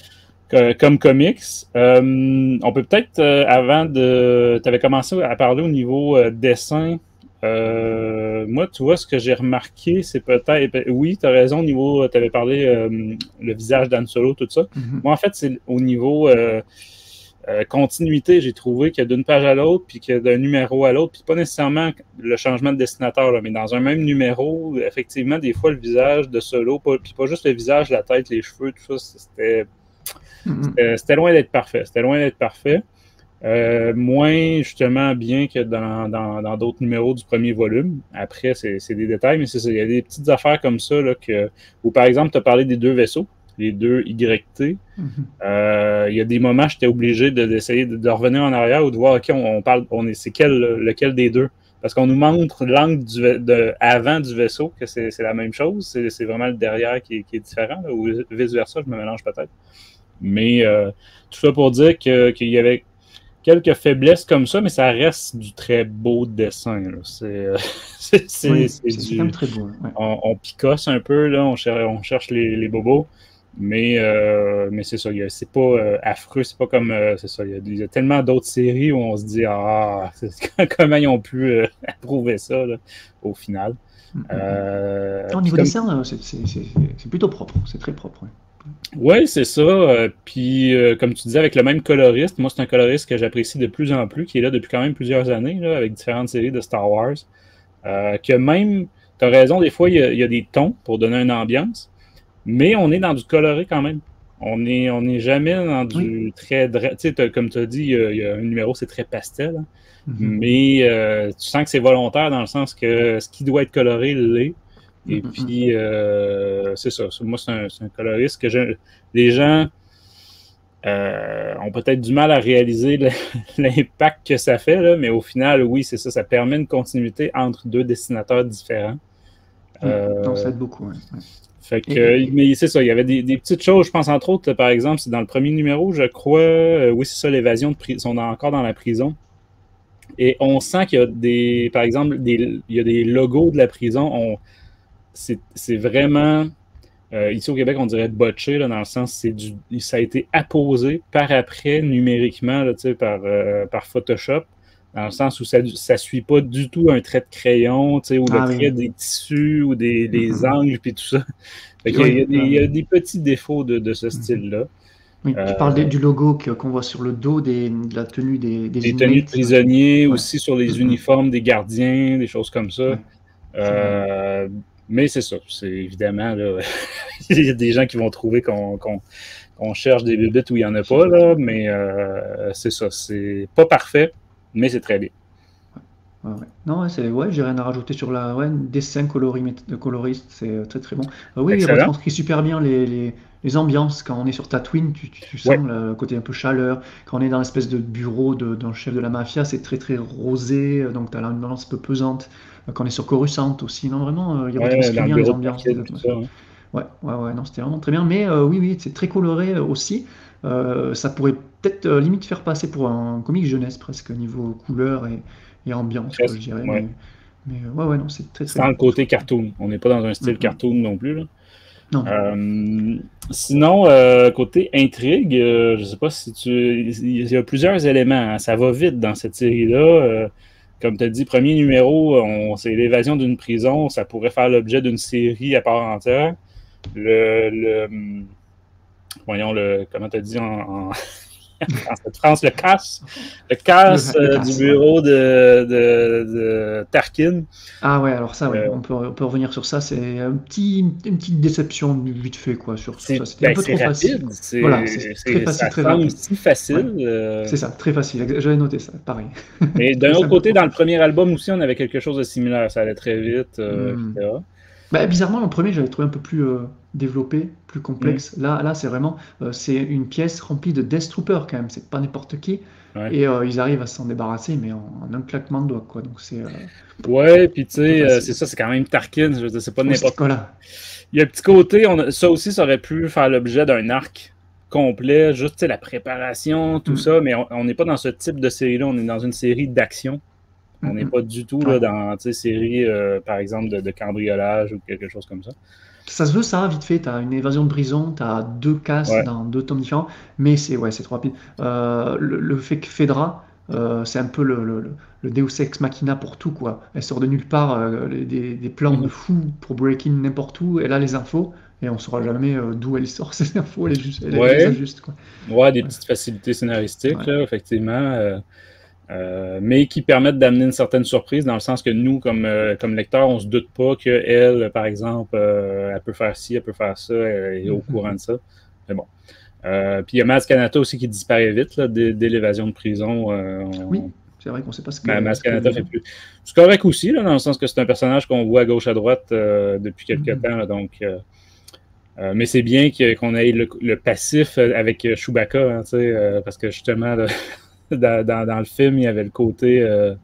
que, comme comics. Euh, on peut peut-être, euh, avant de... Tu avais commencé à parler au niveau euh, dessin. Euh, moi, tu vois, ce que j'ai remarqué, c'est peut-être... Oui, tu as raison, au niveau... Tu avais parlé euh, le visage d'Han Solo, tout ça. Mm-hmm. Moi, en fait, c'est au niveau... Euh, Euh, continuité, j'ai trouvé que d'une page à l'autre, puis que d'un numéro à l'autre, puis pas nécessairement le changement de dessinateur, là, mais dans un même numéro, effectivement, des fois, le visage de Solo, pas, puis pas juste le visage, la tête, les cheveux, tout ça, c'était, c'était, c'était loin d'être parfait. C'était loin d'être parfait. Euh, moins, justement, bien que dans, dans, dans d'autres numéros du premier volume. Après, c'est, c'est des détails, mais c'est ça. Il y a des petites affaires comme ça, là, que, où, par exemple, tu as parlé des deux vaisseaux, les deux Y T. Mm-hmm. Euh, il y a des moments, j'étais obligé de, d'essayer de, de revenir en arrière ou de voir, OK, on, on parle, on est, c'est quel, lequel des deux? Parce qu'on nous montre l'angle du, de, avant du vaisseau, que c'est, c'est la même chose. C'est, c'est vraiment le derrière qui est, qui est différent, là, ou vice-versa, je me mélange peut-être. Mais euh, tout ça pour dire que, qu'il y avait quelques faiblesses comme ça, mais ça reste du très beau dessin. Là. C'est, euh, c'est, c'est, oui, c'est, c'est du, quand même très beau. Ouais. On, on picosse un peu, là, on, cher, on cherche les, les bobos. Mais, euh, mais c'est ça, y a, c'est pas euh, affreux, c'est pas comme, euh, c'est ça, il y, y a tellement d'autres séries où on se dit, ah, c'est, comment ils ont pu euh, approuver ça, là, au final. Mm-hmm. Euh, Au niveau comme... dessin, c'est, c'est, c'est, c'est plutôt propre, c'est très propre. Oui, ouais, c'est ça. Euh, puis, euh, comme tu disais, avec le même coloriste, moi, c'est un coloriste que j'apprécie de plus en plus, qui est là depuis quand même plusieurs années, là, avec différentes séries de Star Wars. Euh, que même, tu as raison, des fois, il y, y a des tons pour donner une ambiance. Mais on est dans du coloré quand même. On n'est on est jamais dans du oui. très... Tu sais, comme tu as dit, il y a un numéro, c'est très pastel. Hein? Mm-hmm. Mais euh, tu sens que c'est volontaire dans le sens que ce qui doit être coloré l'est. Et mm-hmm. puis, euh, c'est ça. Moi, c'est un, c'est un coloriste que je, les gens euh, ont peut-être du mal à réaliser le, l'impact que ça fait. Là, mais au final, oui, c'est ça. Ça permet une continuité entre deux dessinateurs différents. Mm-hmm. Euh, Non, ça aide beaucoup, oui. Ouais. Fait que, et, mais c'est ça, il y avait des, des petites choses, je pense entre autres, par exemple, c'est dans le premier numéro, je crois, euh, oui c'est ça, l'évasion de prison, ils sont encore dans la prison. Et on sent qu'il y a des, par exemple, des, il y a des logos de la prison, on, c'est, c'est vraiment, euh, ici au Québec, on dirait botché, là, dans le sens, c'est du, ça a été apposé par après, numériquement, là, par, euh, par Photoshop. Dans le sens où ça ne suit pas du tout un trait de crayon, tu sais, ou ah, le trait oui. des tissus, ou des, des mm-hmm. angles, puis tout ça. Fait oui, il, y a des, il y a des petits défauts de, de ce mm-hmm. style-là. Oui, tu euh, parles de, du logo que, qu'on voit sur le dos des, de la tenue des Des, des tenues de prisonniers, ouais. aussi sur les mm-hmm. uniformes des gardiens, des choses comme ça. Ouais. Euh, mais c'est ça, c'est évidemment, là, il y a des gens qui vont trouver qu'on, qu'on, qu'on cherche des bébites où il n'y en a pas, là, mais euh, c'est ça, c'est pas parfait. Mais c'est très bien. Ouais, ouais. Non, c'est, ouais, j'ai rien à rajouter sur la ouais, dessin coloriste, coloriste, c'est très très bon. Euh, oui, il retranscrit super bien les, les, les ambiances. Quand on est sur Tatooine, tu, tu, tu sens ouais. le côté un peu chaleur. Quand on est dans l'espèce de bureau de, d'un chef de la mafia, c'est très très rosé, donc tu as une balance un peu pesante. Quand on est sur Coruscant aussi, non, vraiment, il retranscrit ouais, bien les ambiances. Les ça, ouais. ouais, ouais, ouais, non, c'était vraiment très bien. Mais euh, oui, oui, c'est très coloré aussi. Euh, ça pourrait peut-être euh, limite faire passer pour un comic jeunesse presque niveau couleur et, et ambiance, quoi, je dirais. Ouais. Mais, mais ouais, ouais, non, c'est très très. Sans le côté cartoon. On n'est pas dans un style mm-hmm. cartoon non plus. Là. Non. Euh, sinon, euh, côté intrigue, euh, je ne sais pas si tu. Il y a plusieurs éléments. Hein. Ça va vite dans cette série-là. Euh, comme tu as dit, premier numéro, on, c'est l'évasion d'une prison. Ça pourrait faire l'objet d'une série à part entière. Le. le voyons, le, comment tu as dit en, en, en cette France, le casse, le casse, le, le euh, casse du bureau ouais. de, de, de Tarkin. Ah ouais, alors ça, ouais, euh, on, peut, on peut revenir sur ça. C'est un petit, une petite déception vite fait, quoi, sur, sur ça. C'était ben, un peu trop rapide, facile. C'est, voilà, c'est, c'est très facile, très rapide. Si facile. Ouais. Euh... C'est ça, très facile. J'avais noté ça, pareil. Mais d'un autre côté, dans le premier album aussi, on avait quelque chose de similaire. Ça allait très vite, euh, mm. et cetera. Bah, bizarrement, le premier, j'avais trouvé un peu plus euh, développé, plus complexe. Mmh. Là, là, c'est vraiment, euh, c'est une pièce remplie de Death Troopers quand même. C'est pas n'importe qui. Ouais. Et euh, ils arrivent à s'en débarrasser, mais en, en un claquement de doigts, quoi. Donc c'est. Euh, ouais, puis tu sais, euh, c'est ça, c'est quand même Tarkin. Je veux dire, c'est pas n'importe quoi. Voilà. Il y a un petit côté, on a, ça aussi, ça aurait pu faire l'objet d'un arc complet, juste la préparation, tout mmh. ça, mais on n'est pas dans ce type de série-là. On est dans une série d'action. On n'est mm-hmm. pas du tout là, dans une série, euh, par exemple, de, de cambriolage ou quelque chose comme ça. Ça se veut ça, vite fait, t'as une évasion de prison, t'as deux casses Ouais. dans deux tomes différents, mais c'est ouais, c'est trop rapide. Euh, le, le fait que Phaedra, euh, c'est un peu le, le, le Deus Ex Machina pour tout, quoi. Elle sort de nulle part, euh, les- des, des plans de Mhm. fou pour break in n'importe où, elle a les infos, et on saura jamais euh, d'où elle sort ces infos, elle, est juste, elle, elle les Ouais, ajuste, quoi. ouais, des Ouais, petites facilités scénaristiques, ouais. là, effectivement. euh, Euh, mais qui permettent d'amener une certaine surprise dans le sens que nous, comme, euh, comme lecteurs, on se doute pas qu'elle, par exemple, euh, elle peut faire ci, elle peut faire ça, elle est au courant Mhm. de ça. Mais bon. Euh, puis il y a Maz Kanata aussi qui disparaît vite là, dès, dès l'évasion de prison. Euh, on... Oui, c'est vrai qu'on sait pas ce Ma- qu'elle Maz ce qu'elle Kanata fait devient. plus. C'est correct aussi, là, dans le sens que c'est un personnage qu'on voit à gauche à droite euh, depuis quelques Mhm. temps. Là, donc, euh, euh, mais c'est bien que- qu'on ait le, le passif avec Chewbacca, hein, tu sais, euh, parce que justement, là, dans, dans, dans le film, il y avait le côté euh,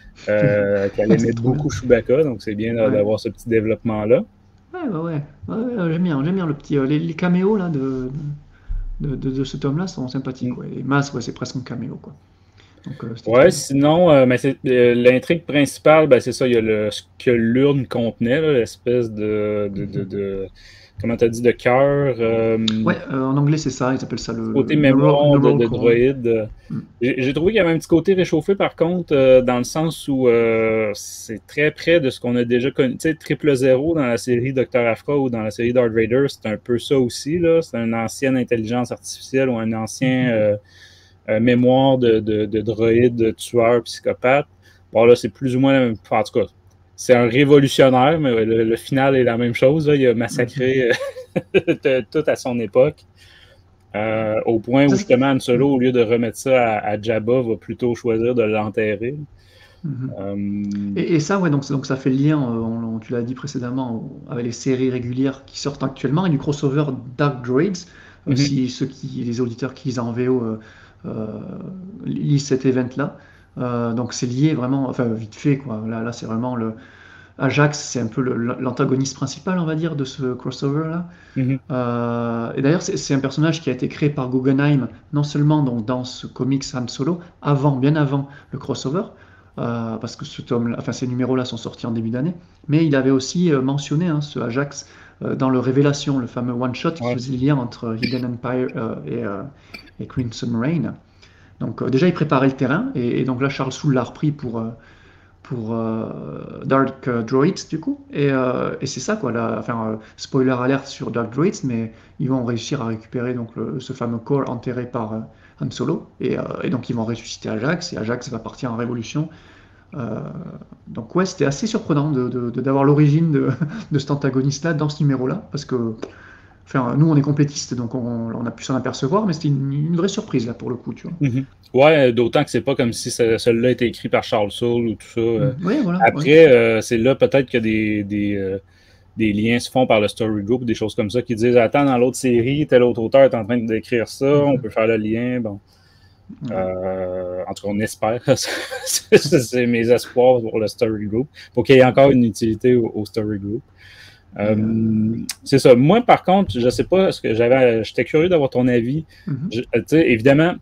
euh, qu'elle aimait C'était trop bien. beaucoup Chewbacca, donc c'est bien euh, Ouais. d'avoir ce petit développement-là. Ouais, ouais, ouais. Ouais, ouais, j'aime bien, j'aime bien le petit, euh, les, les caméos là de, de, de, de ce tome-là sont sympathiques, Mm. ouais. Et Mas, ouais, c'est presque un caméo, quoi. Donc euh, c'était trop Ouais, bien. sinon, euh, mais c'est- euh, l'intrigue principale, ben, c'est ça, il y a le, ce que l'urne contenait, là, l'espèce de, de, de, Mhm. de- comment t'as dit, de cœur, euh, Ouais, euh, en anglais c'est ça, ils appellent ça le, le côté neural, mémoire de, neural de core. droïde. Mm. J'ai j'ai trouvé qu'il y avait un petit côté réchauffé, par contre, euh, dans le sens où euh, c'est très près de ce qu'on a déjà connu. Tu sais, Triple Zéro dans la série Docteur Aphra ou dans la série Darth Vader, c'est un peu ça aussi, là. C'est une ancienne intelligence artificielle ou un ancien Mhm. euh, euh, mémoire de, de, de droïde tueur, psychopathe. Bon, là, c'est plus ou moins la même. Enfin, en tout cas, c'est un révolutionnaire, mais le, le final est la même chose, là. Il a Mhm. massacré euh, tout à son époque. Euh, au point où Ça, c'est- justement Han Mm. Solo, au lieu de remettre ça à, à Jabba, va plutôt choisir de l'enterrer. Mhm. Euh, Et, et ça, ouais, donc, donc ça fait le lien, euh, on- on- tu l'as dit précédemment, au- avec les séries régulières qui sortent actuellement et du crossover Dark Droids. Euh, mhm, si ceux qui, les auditeurs qui lisent en V O euh, euh, lisent cet event-là. Euh, donc c'est lié vraiment, enfin vite fait, quoi. Là, là c'est vraiment le. Ajax, c'est un peu le- l'antagoniste principal, on va dire, de ce crossover-là. mhm. Euh, et d'ailleurs, c'est c'est un personnage qui a été créé par Guggenheim, non seulement donc, dans ce comics Han Solo, avant, bien avant le crossover, euh, parce que ce tome, enfin, ces numéros-là sont sortis en début d'année, mais il avait aussi euh, mentionné hein, ce Ajax euh, dans le Révélation, le fameux one-shot qui Ouais. faisait le lien entre Hidden Empire euh, et, euh, et Crimson Reign. Donc euh, déjà, il préparait le terrain, et, et donc là, Charles Soule l'a repris pour, euh, pour euh, Dark Droids du coup. Et, euh, et c'est ça quoi. Là, enfin, euh, spoiler alerte sur Dark Droids, mais ils vont réussir à récupérer donc le- ce fameux corps enterré par euh, Han Solo. Et, euh, et donc ils vont ressusciter Ajax et Ajax va partir en révolution. Euh, donc ouais, c'était assez surprenant de, de- de- d'avoir l'origine de, de cet antagoniste-là dans ce numéro-là, parce que enfin, nous on est complétistes, donc on, on a pu s'en apercevoir, mais c'était une, une vraie surprise là pour le coup, tu vois. Mhm. Ouais, d'autant que c'est pas comme si ce- celui-là était écrit par Charles Soule ou tout ça. Euh, Mm. Oui, voilà, ouais. Après, euh, c'est là peut-être que des, des, euh, des liens se font par le story group, des choses comme ça, qui disent attends, dans l'autre série, tel autre auteur est en train d'écrire ça, on Mhm. peut faire le lien. Bon. Ouais. Euh, en tout cas, on espère. C'est mes espoirs pour le story group, pour qu'il y ait encore une utilité au, au story group. Et, euh, Euh, c'est ça. Moi, par contre, je sais pas ce que j'avais. J'étais curieux d'avoir ton avis. mhm. Je- tu sais, évidemment,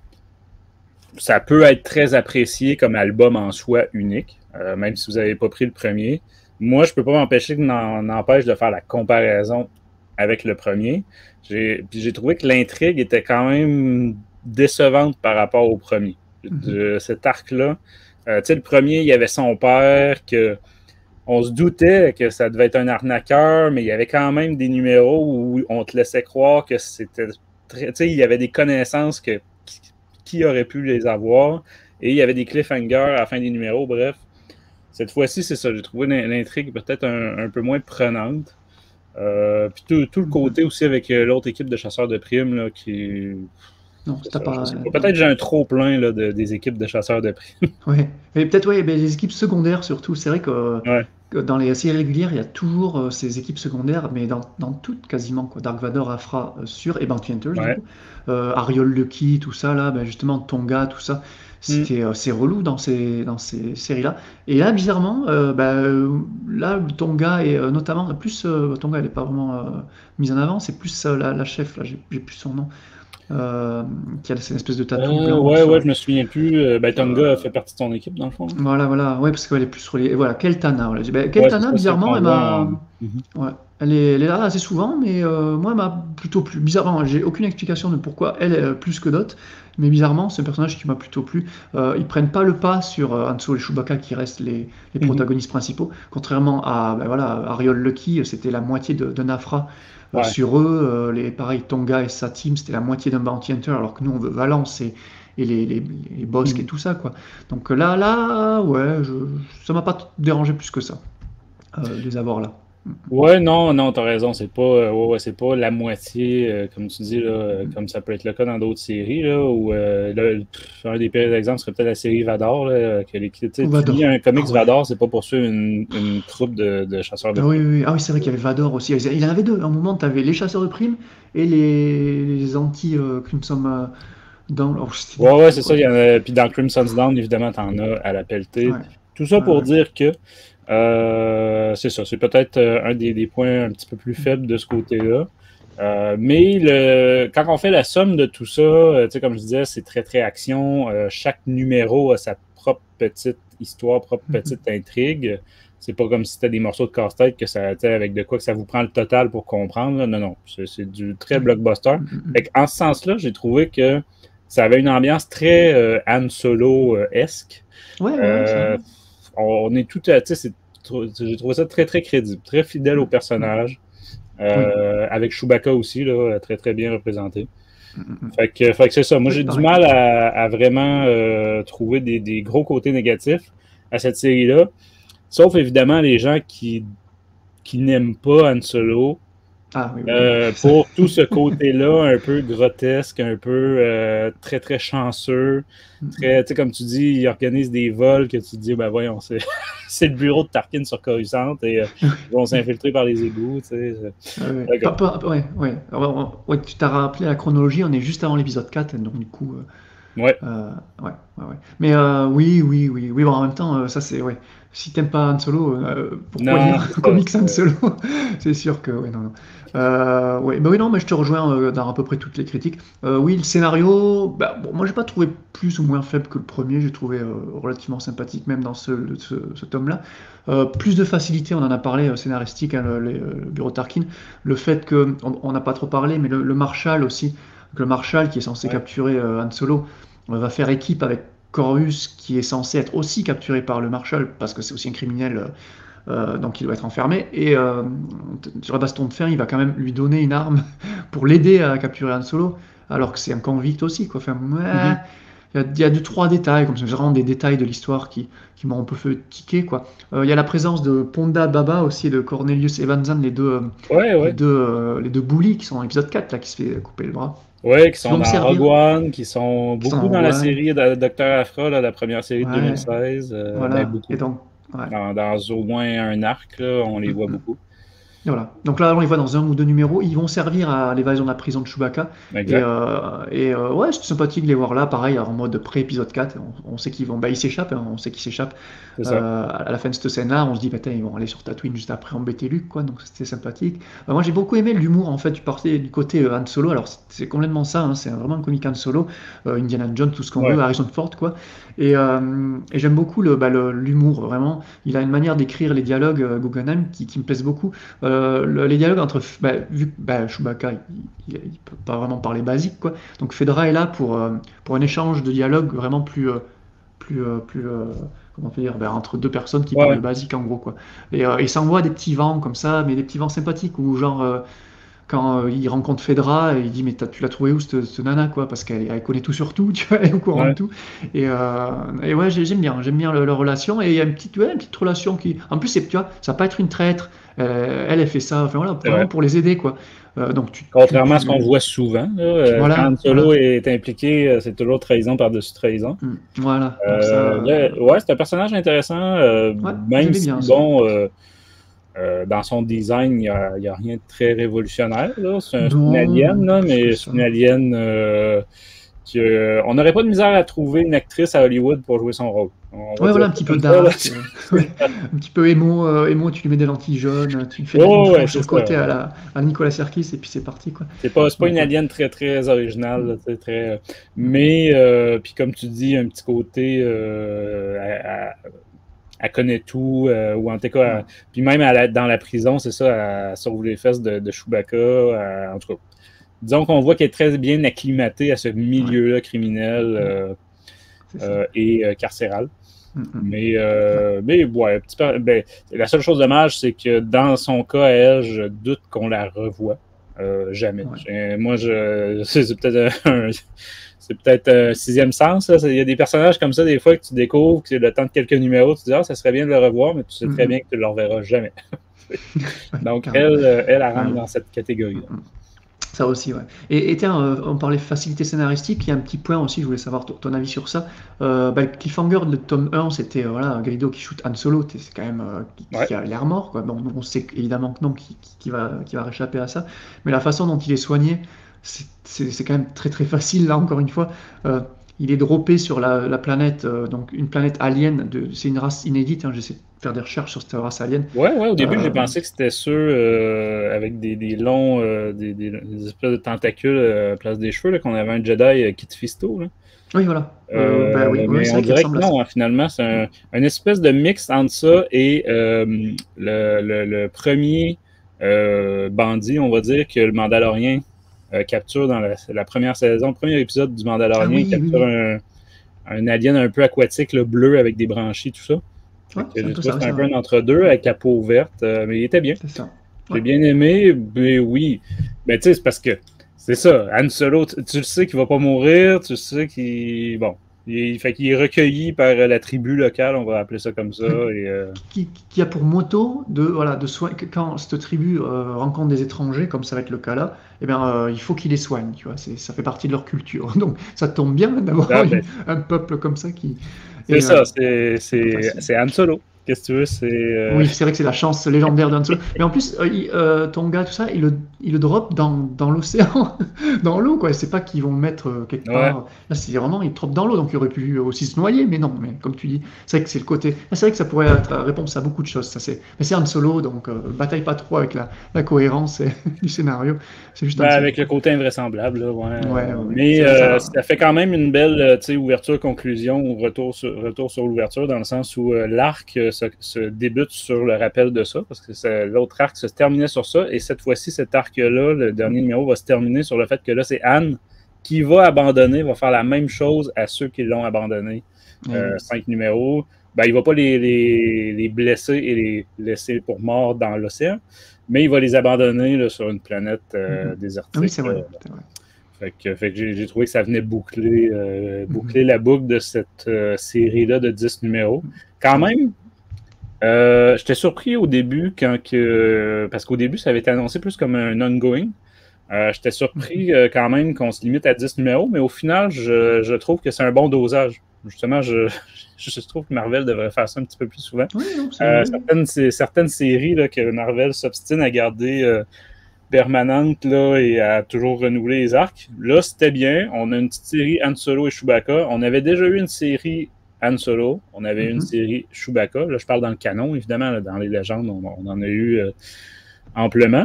ça peut être très apprécié comme album en soi unique, euh, même si vous n'avez pas pris le premier. Moi, je peux pas m'empêcher que n'en- n'empêche de faire la comparaison avec le premier. J'ai, puis j'ai trouvé que l'intrigue était quand même décevante par rapport au premier. Mhm. De cet arc-là. Euh, tu sais, le premier, il y avait son père que on se doutait que ça devait être un arnaqueur, mais il y avait quand même des numéros où on te laissait croire que c'était très. Tu sais, il y avait des connaissances que qui, qui aurait pu les avoir, et il y avait des cliffhangers à la fin des numéros. Bref, cette fois-ci, c'est ça. J'ai trouvé l'intrigue peut-être un, un peu moins prenante. Euh, puis tout, tout le côté aussi avec euh, l'autre équipe de chasseurs de primes là, qui. Non, C'est t'as ça, je pas. sais pas. Non. Peut-être j'ai un trop plein là, de, des équipes de chasseurs de primes. Ouais. Mais peut-être, ouais, ben, les équipes secondaires surtout. C'est vrai que, Ouais. que dans les séries régulières, il y a toujours euh, ces équipes secondaires, mais dans, dans toutes quasiment, quoi. Dark Vador, Afra, euh, sûr, et Bounty Hunters, du Ouais. coup. Euh, Ariol Lucky, tout ça, là, ben, justement, Tonga, tout ça. Mm. C'était euh, c'est relou dans ces, dans ces séries-là. Et là, bizarrement, euh, ben, euh, là, Tonga, et euh, notamment, plus, euh, Tonga, elle n'est pas vraiment euh, mise en avant, c'est plus euh, la, la chef, là, j'ai j'ai plus son nom. Euh, qui a cette espèce de tatou Euh, blanc ouais, ouais, sur, je me souviens plus. Euh, ben, Tonga euh, fait partie de ton équipe, dans le fond. voilà, voilà, ouais, parce qu'elle est plus reliée. Et voilà, Keltana. Voilà. Ben, Ouais, c'est Keltana, ça, celle bizarrement, qu'on elle voit m'a, en. Ouais, elle est, elle est là assez souvent, mais euh, moi, elle m'a plutôt plu. Bizarrement, j'ai aucune explication de pourquoi elle est plus que d'autres, mais bizarrement, c'est un personnage qui m'a plutôt plu. Euh, ils prennent pas le pas sur euh, Han Solo et Chewbacca qui restent les, les Mhm. protagonistes principaux, contrairement à ben voilà, Ariol Lucky, c'était la moitié de, de Nafra euh, Ouais. sur eux. Euh, les pareil, Tonga et sa team, c'était la moitié d'un Bounty Hunter, alors que nous, on veut Valence et, et les, les, les Bossk et Mhm. tout ça, quoi. Donc là, là, ouais, je, ça m'a pas dérangé plus que ça, euh, de les avoir là. Ouais, non, non, t'as raison, c'est pas, euh, ouais, ouais, c'est pas la moitié, euh, comme tu dis, là, euh, comme ça peut être le cas dans d'autres séries, là, où euh, là, pff, un des pires exemples serait peut-être la série Vador, là, que les, tu sais, tu lis Vador. un comics Ah ouais. Vador, c'est pas poursuivre une, une troupe de, de chasseurs de Ah oui, primes. oui, oui. Ah oui, c'est vrai qu'il y avait Vador aussi. Il y en avait deux. À un moment, tu avais les chasseurs de primes et les, les anti-Crimson euh, Dawn. Oh, c'était Ouais, ouais, n'importe c'est ça, quoi. il y en a, puis dans Crimson's Down, évidemment, t'en as à la pelletée. Ouais, Tout ça ouais, pour ouais. dire que, euh, c'est ça, c'est peut-être euh, un des, des points un petit peu plus faibles de ce côté-là. Euh, mais le, quand on fait la somme de tout ça, euh, tu sais, comme je disais, c'est très, très action. Euh, chaque numéro a sa propre petite histoire, propre petite intrigue. C'est pas comme si c'était des morceaux de casse-tête que ça, tu sais, avec de quoi que ça vous prend le total pour comprendre. Là. Non, non, c'est, c'est du très blockbuster. Fait en ce sens-là, j'ai trouvé que ça avait une ambiance très euh, Han Solo-esque. Ouais, ouais, ouais, c'est vrai. Euh, on est tout à, tu sais, j'ai trouvé ça très, très crédible, très fidèle au personnage. Oui. Euh, avec Chewbacca aussi, là, très très bien représenté. Fait que, fait que c'est ça. Moi, Oui, j'ai du pareil. mal à, à vraiment euh, trouver des, des gros côtés négatifs à cette série-là. Sauf évidemment les gens qui, qui n'aiment pas Han Solo. Ah oui, oui, oui. Euh, Ça- pour tout ce côté-là, un peu grotesque, un peu euh, très très chanceux, très, tu sais, comme tu dis, il organise des vols que tu te dis, ben voyons, c'est, c'est le bureau de Tarkin sur Coruscant et euh, ils vont s'infiltrer par les égouts, tu sais. Ah ouais. D'accord. Pas- pas- ouais, ouais. Alors, on- ouais, tu t'as rappelé la chronologie, on est juste avant l'épisode quatre, donc du coup, euh, Ouais. Euh, ouais, ouais, ouais. Mais euh, oui, oui, oui, oui. Bon, en même temps, euh, ça c'est ouais. Si t'aimes pas Han Solo, euh, pourquoi Non, lire c'est un ça. comics Han Solo? C'est sûr que ouais, non, non. Euh, ouais, bah oui, non, mais je te rejoins euh, dans à peu près toutes les critiques. Euh, oui, le scénario, bah, bon, moi j'ai pas trouvé plus ou moins faible que le premier. J'ai trouvé euh, relativement sympathique même dans ce, ce, ce tome-là. Euh, plus de facilité, on en a parlé euh, scénaristique, hein, le, le- le bureau de Tarkin. Le fait que on on n'a pas trop parlé, mais le, le Marshal aussi, le Marshal qui est censé Ouais. capturer euh, Han Solo on va faire équipe avec Corvus, qui est censé être aussi capturé par le Marshal, parce que c'est aussi un criminel, euh, donc il doit être enfermé. Et euh, sur la baston de fer, il va quand même lui donner une arme pour l'aider à capturer Han Solo, alors que c'est un convict aussi. Quoi. Enfin, ouais, Mm-hmm. il y a, il y a deux, trois détails, comme ça, vraiment des détails de l'histoire qui, qui m'ont un peu fait tiquer. Quoi. Euh, il y a la présence de Ponda Baba aussi et de Cornelius Evanson, les deux, euh, Ouais, les ouais. deux, euh, les deux bullies qui sont dans l'épisode quatre, là, qui se fait couper le bras, Ouais, qui qui sont vont me dans Rogue servir, One, qui sont qui sont beaucoup dans dans Rogue la One. série de Docteur Aphra, là, la première série de Ouais, deux mille seize. Euh, ben, voilà. Et beaucoup. donc, ouais. Dans, dans au moins un arc, là, on les voit beaucoup. Et voilà. Donc là, on les voit dans un ou deux numéros. Ils vont servir à l'évasion de la prison de Chewbacca. Et, Exact. euh, et euh, ouais, c'est sympathique de les voir là, pareil, en mode pré-épisode quatre. On, on sait qu'ils vont. Bah, ils s'échappent, hein, on sait qu'ils s'échappent. C'est ça. Euh, à la fin de cette scène-là, on se dit, bah, ils vont aller sur Tatooine juste après embêter Luke, quoi. Donc c'était sympathique. Euh, moi, j'ai beaucoup aimé l'humour, en fait, du, parti, du côté euh, Han Solo. Alors, c'est c'est complètement ça, hein, c'est vraiment un comic Han Solo. Euh, Indiana Jones, tout ce qu'on Ouais. veut, Harrison Ford, quoi. Et, euh, et j'aime beaucoup le, bah, le- l'humour, vraiment. Il a une manière d'écrire les dialogues, euh, Guggenheim, qui, qui me plaisent beaucoup. Euh, le- les dialogues entre, bah, vu que bah, Chewbacca, il, il, il peut pas vraiment parler basique, quoi. Donc Fedra est là pour, euh, pour un échange de dialogue vraiment plus, euh, plus, euh, plus euh, comment on peut dire, bah, entre deux personnes qui parlent Ouais. le basique en gros, quoi. Et euh, il s'envoie des petits vents comme ça, mais des petits vents sympathiques, ou genre euh, quand euh, il rencontre Fedra, et il dit mais t'as- tu l'as trouvé où cette, cette nana, quoi, parce qu'elle elle connaît tout sur tout, tu vois, elle est au courant de Ouais. tout. Et, euh, et ouais, j'ai- j'aime bien, j'aime bien leur, leur relation, et il y a une petite, ouais, une petite relation qui, en plus, c'est, tu vois, ça va pas être une traître. Euh, elle, elle fait ça, enfin voilà, C'est vraiment vrai. pour les aider, quoi. Euh, donc tu, tu, Contrairement à ce qu'on tu- voit souvent, là, euh, quand Han voilà, Solo voilà, est impliqué, euh, c'est toujours trahison par-dessus trahison. Mm, voilà. Donc ça, Euh, euh, là, ouais, c'est un personnage intéressant, euh, ouais, même j'aimais si, bien ça. bon, euh, euh, dans son design, il n'y a, il y a rien de très révolutionnaire. Là. C'est, un, c'est une Non, alien, non, pas là, plus que mais ça. c'est une alien euh, que, euh, on n'aurait pas de misère à trouver une actrice à Hollywood pour jouer son rôle. On va Ouais, dire voilà, un ça petit peu comme ça, là. dark, euh, ouais, un petit peu émo, euh, émo, tu lui mets des lentilles jaunes, tu lui fais une Oh, ouais, frange sur c'est le ça. côté à la à Nicolas Serkis, et puis c'est parti, quoi. C'est pas, c'est pas Donc, une ouais. alien très, très originale, là, tu sais, très, mais, euh, puis comme tu dis, un petit côté euh, à- à- elle connaît tout, euh, ou en tout cas, elle, puis même à la, dans la prison, c'est ça, elle sauve les fesses de, de Chewbacca, elle, en tout cas. Disons qu'on voit qu'elle est très bien acclimatée à ce milieu-là ouais. criminel euh, euh, et euh, carcéral. Mm-hmm. Mais, euh, mais ouais, un petit peu, ben, la seule chose dommage, c'est que dans son cas, à elle, je doute qu'on la revoie. Euh, jamais. Ouais. Moi, je, c'est, c'est peut-être un, c'est peut-être un sixième sens. Là. Il y a des personnages comme ça, des fois, que tu découvres, que c'est le temps de quelques numéros, tu te dis, ah, ça serait bien de le revoir, mais tu sais mm-hmm. très bien que tu ne le reverras jamais. Donc, elle, elle, elle rentre dans cette catégorie-là. Ça aussi, ouais. Et, et tiens, euh, on parlait de facilité scénaristique, il y a un petit point aussi, je voulais savoir ton, ton avis sur ça. Euh, bah, le cliffhanger de tome un, c'était euh, voilà, Greedo qui shoot Han Solo, c'est quand même euh, qui, ouais. qui a l'air mort, quoi. Bon, on sait évidemment que non, qui, qui, qui, va, qui va réchapper à ça, mais la façon dont il est soigné, c'est, c'est, c'est quand même très très facile, là, encore une fois. Euh, il est droppé sur la, la planète, euh, donc une planète alien, de, c'est une race inédite, hein, j'essaie de faire des recherches sur cette race alien. Ouais, ouais, au début, euh, j'ai pensé que c'était ceux euh, avec des, des longs, euh, des, des, des espèces de tentacules euh, à la place des cheveux, là, qu'on avait un Jedi euh, Kit Fisto. Là. Oui, voilà. Euh, ben, oui, mais oui, c'est on dirait que non, hein, finalement, c'est un, un espèce de mix entre ça et euh, le, le, le premier euh, bandit, on va dire, que le Mandalorien euh, capture dans la, la première saison, le premier épisode du Mandalorien, ah, oui, capture oui, oui. Un, un alien un peu aquatique, le bleu avec des branchies, tout ça. Ouais, c'est un, peu, ça, un peu un entre-deux avec la peau verte, euh, mais il était bien. C'est ça. Ouais. J'ai bien aimé, mais oui. Mais tu sais, c'est parce que c'est ça. Han Solo, tu, tu le sais qu'il va pas mourir, tu sais qu'il. Bon. Il, fait qu'il est recueilli par la tribu locale, on va appeler ça comme ça. Et, euh... qui, qui a pour motto de, voilà, de soin... que quand cette tribu euh, rencontre des étrangers, comme ça va être le cas là, eh bien, euh, il faut qu'ils les soignent, tu vois, c'est, ça fait partie de leur culture. Donc ça tombe bien d'avoir ah, ben... un peuple comme ça qui... C'est et, ça, euh... c'est, c'est, c'est Han Solo. Qu'est-ce que tu veux, c'est... Euh... Oui, c'est vrai que c'est la chance légendaire d'Han Solo. Mais en plus, euh, il, euh, Tonga, tout ça, il le, il le drop dans, dans l'océan, dans l'eau, quoi. C'est pas qu'ils vont le mettre euh, quelque ouais. part. Là, c'est vraiment, il le drop dans l'eau, donc il aurait pu aussi se noyer, mais non. Mais comme tu dis, c'est vrai que c'est le côté... C'est vrai que ça pourrait être réponse à beaucoup de choses. Ça, c'est... Mais c'est Han Solo, donc euh, bataille pas trop avec la, la cohérence et, du scénario. C'est juste ben, avec le côté invraisemblable, là, ouais. ouais, ouais mais euh, ça, ça fait quand même une belle ouverture-conclusion ou retour sur, retour sur l'ouverture, dans le sens où euh, l'arc se, se débute sur le rappel de ça, parce que c'est, l'autre arc se terminait sur ça, et cette fois-ci, cet arc-là, le dernier numéro, va se terminer sur le fait que là, c'est Anne qui va abandonner, va faire la même chose à ceux qui l'ont abandonné. Mmh. Euh, cinq numéros. Ben, il ne va pas les, les, les blesser et les laisser pour morts dans l'océan, mais il va les abandonner là, sur une planète euh, mmh. désertique. Oui, c'est vrai. C'est vrai. Fait que, fait que j'ai, j'ai trouvé que ça venait boucler, euh, boucler mmh. la boucle de cette euh, série-là de dix numéros. Quand même, euh, j'étais surpris au début, quand que, parce qu'au début, ça avait été annoncé plus comme un ongoing. Euh, j'étais surpris euh, quand même qu'on se limite à dix numéros, mais au final, je, je trouve que c'est un bon dosage. Justement, je, je trouve que Marvel devrait faire ça un petit peu plus souvent. Oui, non, euh, certaines, c'est, certaines séries là, que Marvel s'obstine à garder euh, permanentes là, et à toujours renouveler les arcs. Là, c'était bien. On a une petite série Han Solo et Chewbacca. On avait déjà eu une série Han Solo. On avait mm-hmm. une série Chewbacca. Là, je parle dans le canon, évidemment. Là, dans les légendes, on, on en a eu euh, amplement.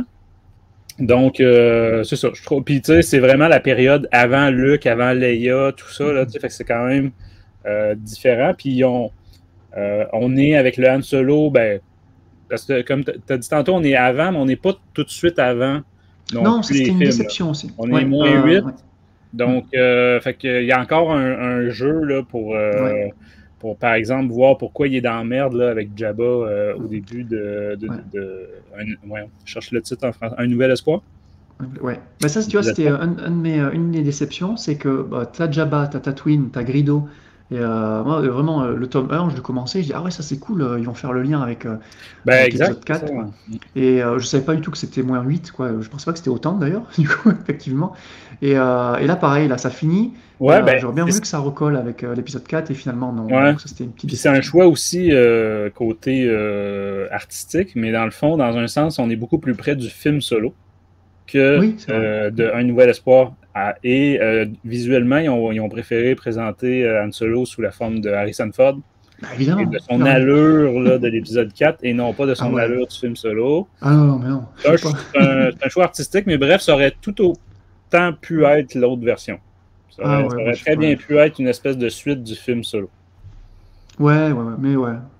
Donc, euh, c'est ça. Je trouve. Puis, tu sais, c'est vraiment la période avant Luke, avant Leia, tout ça. Là, tu sais, fait que c'est quand même euh, différent. Puis, on, euh, on est avec le Han Solo, ben, parce que, comme tu as dit tantôt, on est avant, mais on n'est pas tout de suite avant. Non, non c'était une films, déception là. Aussi. On ouais, est moins euh, huit. Ouais. Donc, euh, fait que, il y a encore un, un jeu là, pour. Euh, ouais. Pour, par exemple, voir pourquoi il est dans la merde là, avec Jabba euh, au début de... de, ouais. de, de un, ouais, je cherche le titre en français. Un nouvel espoir? Ouais. Ben ça, tu vois, c'était un, un de mes, une des déceptions, c'est que bah, t'as Jabba, t'as Tatooine, t'as Greedo. Et euh, moi, vraiment, euh, le tome un, je l'ai commencé, je dis, ah ouais, ça c'est cool, euh, ils vont faire le lien avec, euh, ben, avec exact, l'épisode quatre. Quoi. Et euh, je savais pas du tout que c'était moins huit, quoi. Je pensais pas que c'était autant d'ailleurs, du coup, effectivement. Et, euh, et là, pareil, là, ça finit. Ouais, euh, ben, j'aurais bien voulu que ça recolle avec euh, l'épisode quatre, et finalement, non. Ouais. Donc, ça, c'était une petite Puis c'est un choix aussi euh, côté euh, artistique, mais dans le fond, dans un sens, on est beaucoup plus près du film solo que oui, euh, de Un Nouvel Espoir. À, et euh, visuellement, ils ont, ils ont préféré présenter euh, Han Solo sous la forme de Harrison Ford. Ben, évidemment. Et de son non. allure là, de l'épisode quatre et non pas de son ah ouais. allure du film solo. Ah non, mais non. C'est un, c'est un, c'est un choix artistique, mais bref, ça aurait tout autant pu être l'autre version. Ça aurait, ah ouais, ça aurait très bien pu être une espèce de suite du film solo. Ouais, ouais, ouais, mais ouais.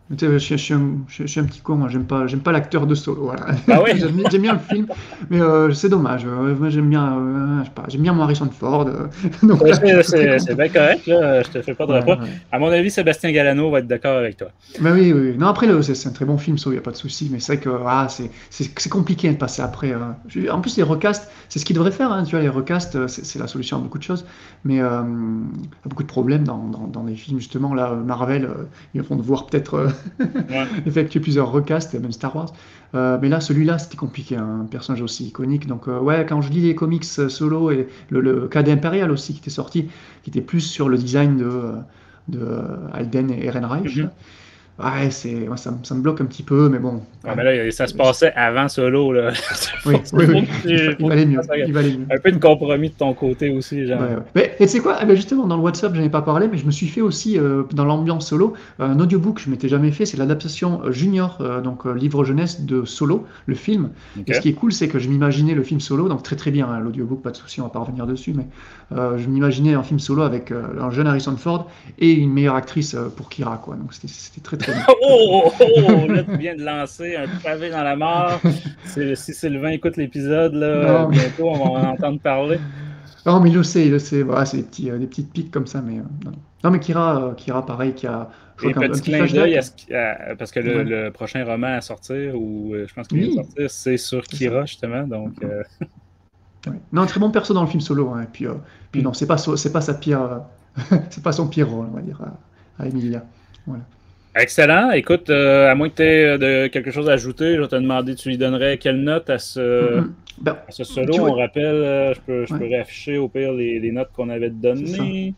Tu sais, je, suis- je suis un, je, je suis un petit con, moi, j'aime pas, j'aime pas l'acteur de Solo. Voilà. Ah ouais? J'aime j'aime bien le film, mais euh, c'est dommage. Euh, moi, j'aime bien, euh, je sais pas, j'aime bien mon Harrison Ford. euh, donc Ouais, là, C'est c'est très c'est- c'est bien compliqué. correct, là. Je te fais pas de Ouais, reproche. ouais. À mon avis, Sébastien Galano va être d'accord avec toi. Mais oui, oui, oui. Non, après, le- c'est c'est un très bon film, ça, il n'y a pas de souci. Mais c'est vrai que ah, c'est c'est- c'est compliqué de passer après. euh. Je- En plus, les recasts, c'est ce qu'ils devraient faire. Hein, tu vois, les recasts, euh, c'est c'est la solution à beaucoup de choses. Mais euh, il y a beaucoup de problèmes dans, dans, dans les films, justement. Là, Marvel, euh, ils vont devoir peut-être euh, Ouais. effectuer plusieurs recasts, et même Star Wars. Euh, mais là, celui-là, c'était compliqué, hein, un personnage aussi iconique. Donc, euh, ouais, quand je lis les comics euh, Solo et le, le Cadet Impérial aussi qui était sorti, qui était plus sur le design de, euh, de euh, Alden et Ehrenreich, Mhm. là. Ouais, c'est, ouais, ça, me- ça me bloque un petit peu, mais bon. Ouais, Ouais, mais là, ça se c'est- passait avant Solo, là. oui, oui, Faut oui, que il, tu fa- il faut que valait tu mieux. fasses Il valait mieux. un peu de compromis de ton côté aussi, Ouais, genre. ouais. Mais et tu sais quoi? Eh ben justement, dans le WhatsApp, j'en ai pas parlé, mais je me suis fait aussi, euh, dans l'ambiance Solo, un audiobook que je m'étais jamais fait. C'est l'adaptation euh, junior, euh, donc euh, livre jeunesse de Solo, le film. OK. Et ce qui est cool, c'est que je m'imaginais le film Solo, donc très très bien, hein, l'audiobook, pas de souci, on va pas revenir dessus, mais euh, je m'imaginais un film Solo avec euh, un jeune Harrison Ford et une meilleure actrice euh, pour Kira, quoi. Donc c'était c'était très très bien. Très, très bien. Oh, oh, oh, là, tu viens de lancer un pavé dans la mare. Si, si Sylvain écoute l'épisode, là, Non, mais... bientôt, on va en entendre parler. Non, mais il le sait, il le sait. Voilà, c'est des petits, euh, des petites piques comme ça, mais euh, non. Non, mais Kira, euh, Kira, pareil, qui a, je crois Et qu'un un petit petit clin d'œil, flashback. à ce qui- à- parce que le, Ouais. le prochain roman à sortir, ou euh, je pense qu'il vient de Oui, sortir, c'est sur c'est ça. Kira, justement. Donc, Mhm. euh, Ouais. Non, un très bon perso dans le film Solo. Hein. Et puis, euh, puis hmm. non, c'est pas, so- c'est pas sa pire, euh, c'est pas son pire rôle, on va dire, à, à Emilia. Voilà. Excellent. Écoute, euh, à moins que tu aies de quelque chose à ajouter, je vais te demander, tu lui donnerais quelle note à ce, Mhm. Ben, à ce solo? tu On vois, rappelle, euh, je peux, je peux ouais, réafficher au pire les, les notes qu'on avait c'est ça. données.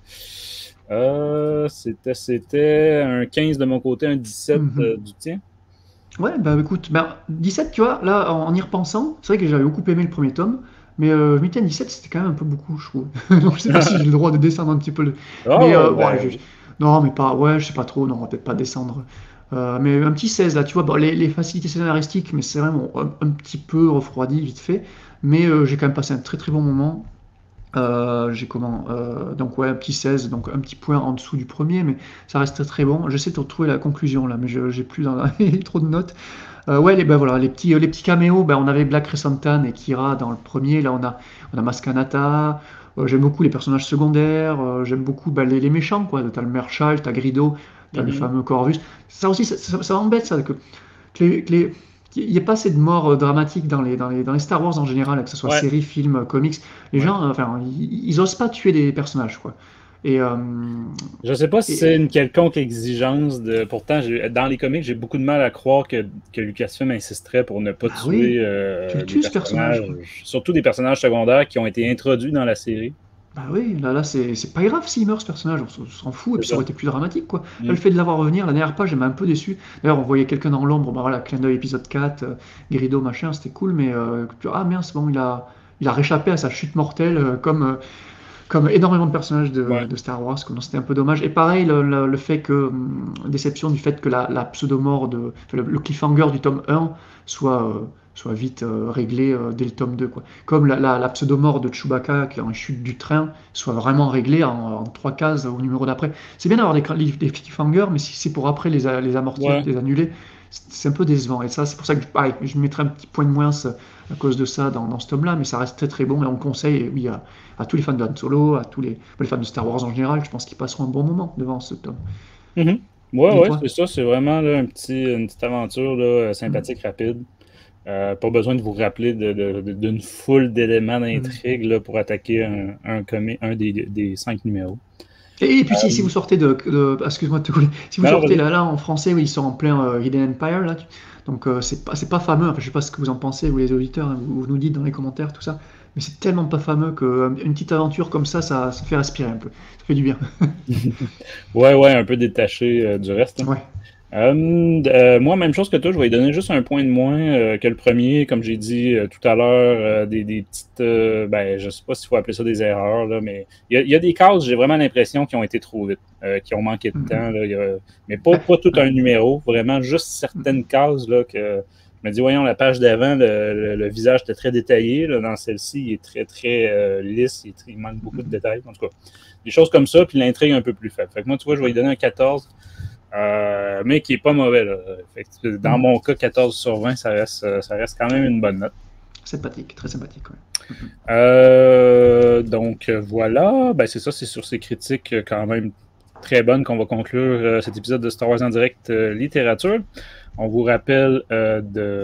Euh, c'était, c'était un quinze de mon côté, un dix-sept Mhm. euh, du tien. Ouais, bah écoute, ben, dix-sept, tu vois, là, en, en y repensant, c'est vrai que j'avais beaucoup aimé le premier tome, mais euh, je m'étais dit dix-sept, c'était quand même un peu beaucoup, je trouve. Donc je sais pas si j'ai le droit de descendre un petit peu. Le... Mais Oh, euh, ouais, ben, je- non, mais pas, ouais, je sais pas trop, non, on va peut-être pas descendre. Euh, mais un petit seize là, tu vois, bon, les, les facilités scénaristiques, mais c'est vraiment un, un petit peu refroidi, vite fait. Mais euh, j'ai quand même passé un très très bon moment. Euh, j'ai comment euh, donc ouais, un petit seize, donc un petit point en dessous du premier, mais ça reste très très bon. J'essaie de retrouver la conclusion là, mais je- j'ai plus dans la- trop de notes. Euh, ouais, les, ben voilà, les petits, euh, les petits caméos, ben on avait Black Chrysanthemum et Kira dans le premier, là on a, on a Maskanata. Euh, j'aime beaucoup les personnages secondaires, euh, j'aime beaucoup ben, les, les méchants, quoi. T'as le Marshal, t'as Grido, t'as le mhm. fameux Corvus. Ça aussi, ça, ça, ça m'embête ça, que, que les, que les- qu'il n'y ait pas assez de morts euh, dramatiques dans les, dans les, dans les Star Wars en général, que ce soit Ouais, séries, films, euh, comics. Les ouais. gens, euh, enfin, ils, ils osent pas tuer des personnages, quoi. Et, euh, Je sais pas si c'est et, une quelconque exigence de. Pourtant, j'ai- dans les comics, j'ai beaucoup de mal à croire que, que Lucasfilm insisterait pour ne pas bah oui, tuer tu le euh, des tues ce personnage, personnages, quoi. surtout des personnages secondaires qui ont été introduits dans la série. Bah oui, là, là c'est c'est pas grave s'il meurt ce personnage, on s'en s'en fout, et C'est puis ça ça. aurait été plus dramatique, quoi. Là, le Mm. fait de l'avoir revenir, la dernière page, j'ai un peu déçu. D'ailleurs, on voyait quelqu'un dans l'ombre, bah voilà, clin d'œil épisode quatre, euh, Grido, machin, c'était cool, mais euh, ah mince, bon, il a, il a réchappé à sa chute mortelle, euh, comme, euh, comme énormément de personnages de, Ouais. de Star Wars, quoi. Donc c'était un peu dommage. Et pareil, le, le- le fait que, hum, déception du fait que la, la pseudo-mort de, enfin, le, le cliffhanger du tome un soit, euh, soit vite euh, réglé euh, dès le tome deux, quoi. Comme la, la, la pseudo-mort de Chewbacca qui est en chute du train soit vraiment réglée en, en trois cases au numéro d'après. C'est bien d'avoir des, cra- des cliffhangers, mais si c'est pour après les, a- les amortir, Ouais. les annuler, c'est c'est un peu décevant. Et ça, c'est pour ça que pareil, je mettrais un petit point de moins à cause de ça dans, dans ce tome-là, mais ça reste très très bon et on le conseille, oui, à, à tous les fans de Han Solo, à tous les, les fans de Star Wars en général, je pense qu'ils passeront un bon moment devant ce tome. Mhm. Ouais, Et ouais, toi? c'est ça. C'est vraiment là, un petit, une petite aventure là, euh, Mm, sympathique, rapide. Euh, pas besoin de vous rappeler de- de- de- d'une foule d'éléments mm. d'intrigue là, pour attaquer un, un, comi- un des, des cinq numéros. Et, et puis si, si Euh, vous sortez de, de- excuse-moi de te couper, si vous non, sortez vas-y. là, là en français, oui, ils sont en plein euh, Hidden Empire là, tu- donc euh, c'est pas, c'est pas fameux, enfin je sais pas ce que vous en pensez, vous les auditeurs, hein, vous, vous nous dites dans les commentaires tout ça, mais c'est tellement pas fameux qu'une petite aventure comme ça, ça, ça fait respirer un peu, ça fait du bien. Ouais, ouais, un peu détaché euh, du reste, là. Ouais. Euh, euh, moi, même chose que toi, je vais lui donner juste un point de moins euh, que le premier, comme j'ai dit euh, tout à l'heure, euh, des, des petites, euh, ben, je sais pas s'il faut appeler ça des erreurs, là, mais il y, a- il y a des cases, j'ai vraiment l'impression qui ont été trop vite, euh, qui ont manqué de Mm, temps, mm. là, il y a- mais pas, Ben, pas tout ouais. un numéro, vraiment juste certaines cases là, que je me dis, voyons, la page d'avant, le, le- le visage était très détaillé, là, dans celle-ci, il est très, très euh, lisse, il, est très- il manque beaucoup de détails, en tout cas. Des choses comme ça, puis l'intrigue un peu plus faible. Fait que moi, tu vois, je vais lui donner un quatorze. euh, mais qui n'est pas mauvais. Là. Fait que dans mm. mon cas, quatorze sur vingt, ça reste, ça reste quand même une bonne note. Sympathique, très sympathique, oui. Euh, donc voilà, ben, c'est ça, c'est sur ces critiques quand même très bonnes qu'on va conclure euh, cet épisode de Star Wars en direct euh, littérature. On vous rappelle euh,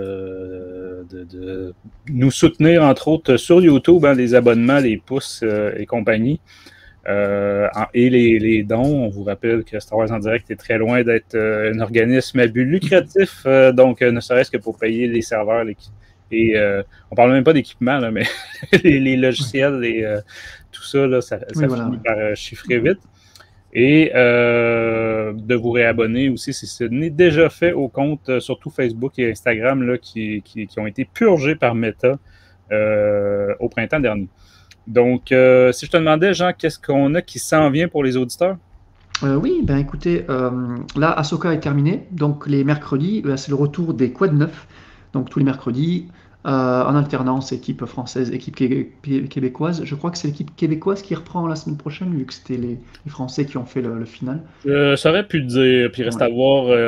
de, de, de nous soutenir, entre autres, sur YouTube, hein, les abonnements, les pouces euh, et compagnie, euh, et les, les dons. On vous rappelle que Star Wars en direct est très loin d'être euh, un organisme à but lucratif, euh, donc euh, ne serait-ce que pour payer les serveurs, les Et euh, on parle même pas d'équipement, là, mais les, les logiciels, les, euh, tout ça, là, ça, ça oui, voilà, finit oui. par euh, chiffrer vite. Et euh, de vous réabonner aussi si ce n'est déjà fait au compte, euh, surtout Facebook et Instagram, là, qui, qui, qui ont été purgés par Meta euh, au printemps dernier. Donc, euh, si je te demandais, Jean, qu'est-ce qu'on a qui s'en vient pour les auditeurs? Euh, oui, ben écoutez, euh, là, Ahsoka est terminé. Donc, les mercredis, ben, c'est le retour des quads neufs. Donc, tous les mercredis, euh, en alternance, équipe française, équipe qué- québécoise. Je crois que c'est l'équipe québécoise qui reprend la semaine prochaine, vu que c'était les, les Français qui ont fait le, le final. Je saurais plus dire, puis reste ouais. à voir, euh,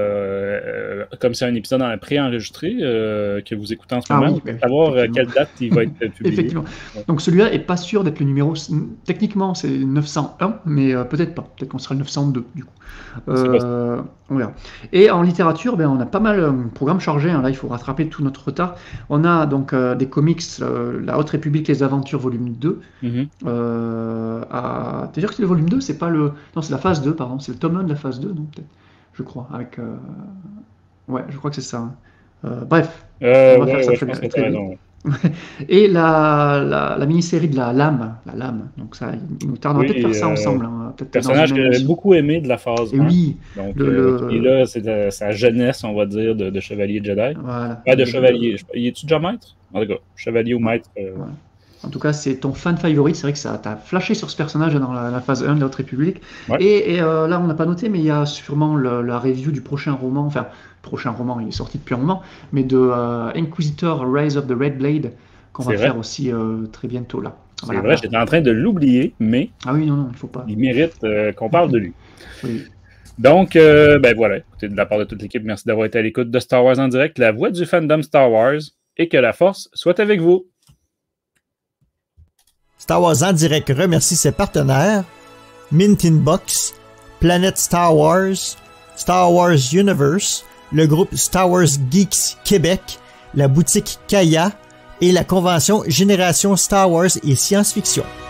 euh, comme c'est un épisode en pré-enregistré euh, que vous écoutez en ce moment, ah oui, ben, savoir à quelle date il va être publié. Effectivement. Ouais. Donc celui-là n'est pas sûr d'être le numéro... Techniquement, c'est neuf cent un, mais euh, peut-être pas. Peut-être qu'on sera le neuf cent deux, du coup. Euh, on verra. Et en littérature, ben, on a pas mal un programme chargé. Hein. Là, il faut rattraper tout notre retard. On a donc euh, des comics, euh, La Haute République, les Aventures, volume deux. Mm-hmm. Euh, à... T'es sûr que c'est le volume deux? C'est pas le... Non, c'est la phase deux, pardon. C'est le tome un de la phase deux, non, peut-être. Je crois. Avec, euh... Ouais, je crois que c'est ça. Hein. Euh, bref. Euh, on va ouais, faire ça ouais, très, je pense très, que très raison. Et la, la, la mini-série de la lame, la lame. Donc ça, il nous tarde oui, peut-être faire ça euh, ensemble. Hein, peut-être personnage que j'avais beaucoup aimé de la phase et un. Oui. Donc, le, euh, le... Et là, c'est de, sa jeunesse, on va dire, de, de chevalier Jedi. Voilà. Pas de chevalier. Le... Il est-tu déjà maître? En tout cas, chevalier ou maître. Euh... Voilà. En tout cas, c'est ton fan favorite. C'est vrai que ça t'a flashé sur ce personnage dans la, la phase un de la Haute République. Ouais. Et, et euh, là, on n'a pas noté, mais il y a sûrement le, la review du prochain roman. Enfin, prochain roman, il est sorti depuis un moment, mais de euh, Inquisitor Rise of the Red Blade, qu'on va vrai. faire aussi euh, très bientôt là. C'est voilà, vrai, j'étais en train de l'oublier, mais ah oui, non, non, il faut pas. Il mérite euh, qu'on parle de lui. Oui. Donc, euh, ben voilà, écoutez, de la part de toute l'équipe, merci d'avoir été à l'écoute de Star Wars en direct, la voix du fandom Star Wars, et que la force soit avec vous. Star Wars en direct remercie ses partenaires, Mint in Box, Planète Star Wars, Star Wars Universe, le groupe Star Wars Geeks Québec, la boutique Kaya et la convention Génération Star Wars et Science-Fiction.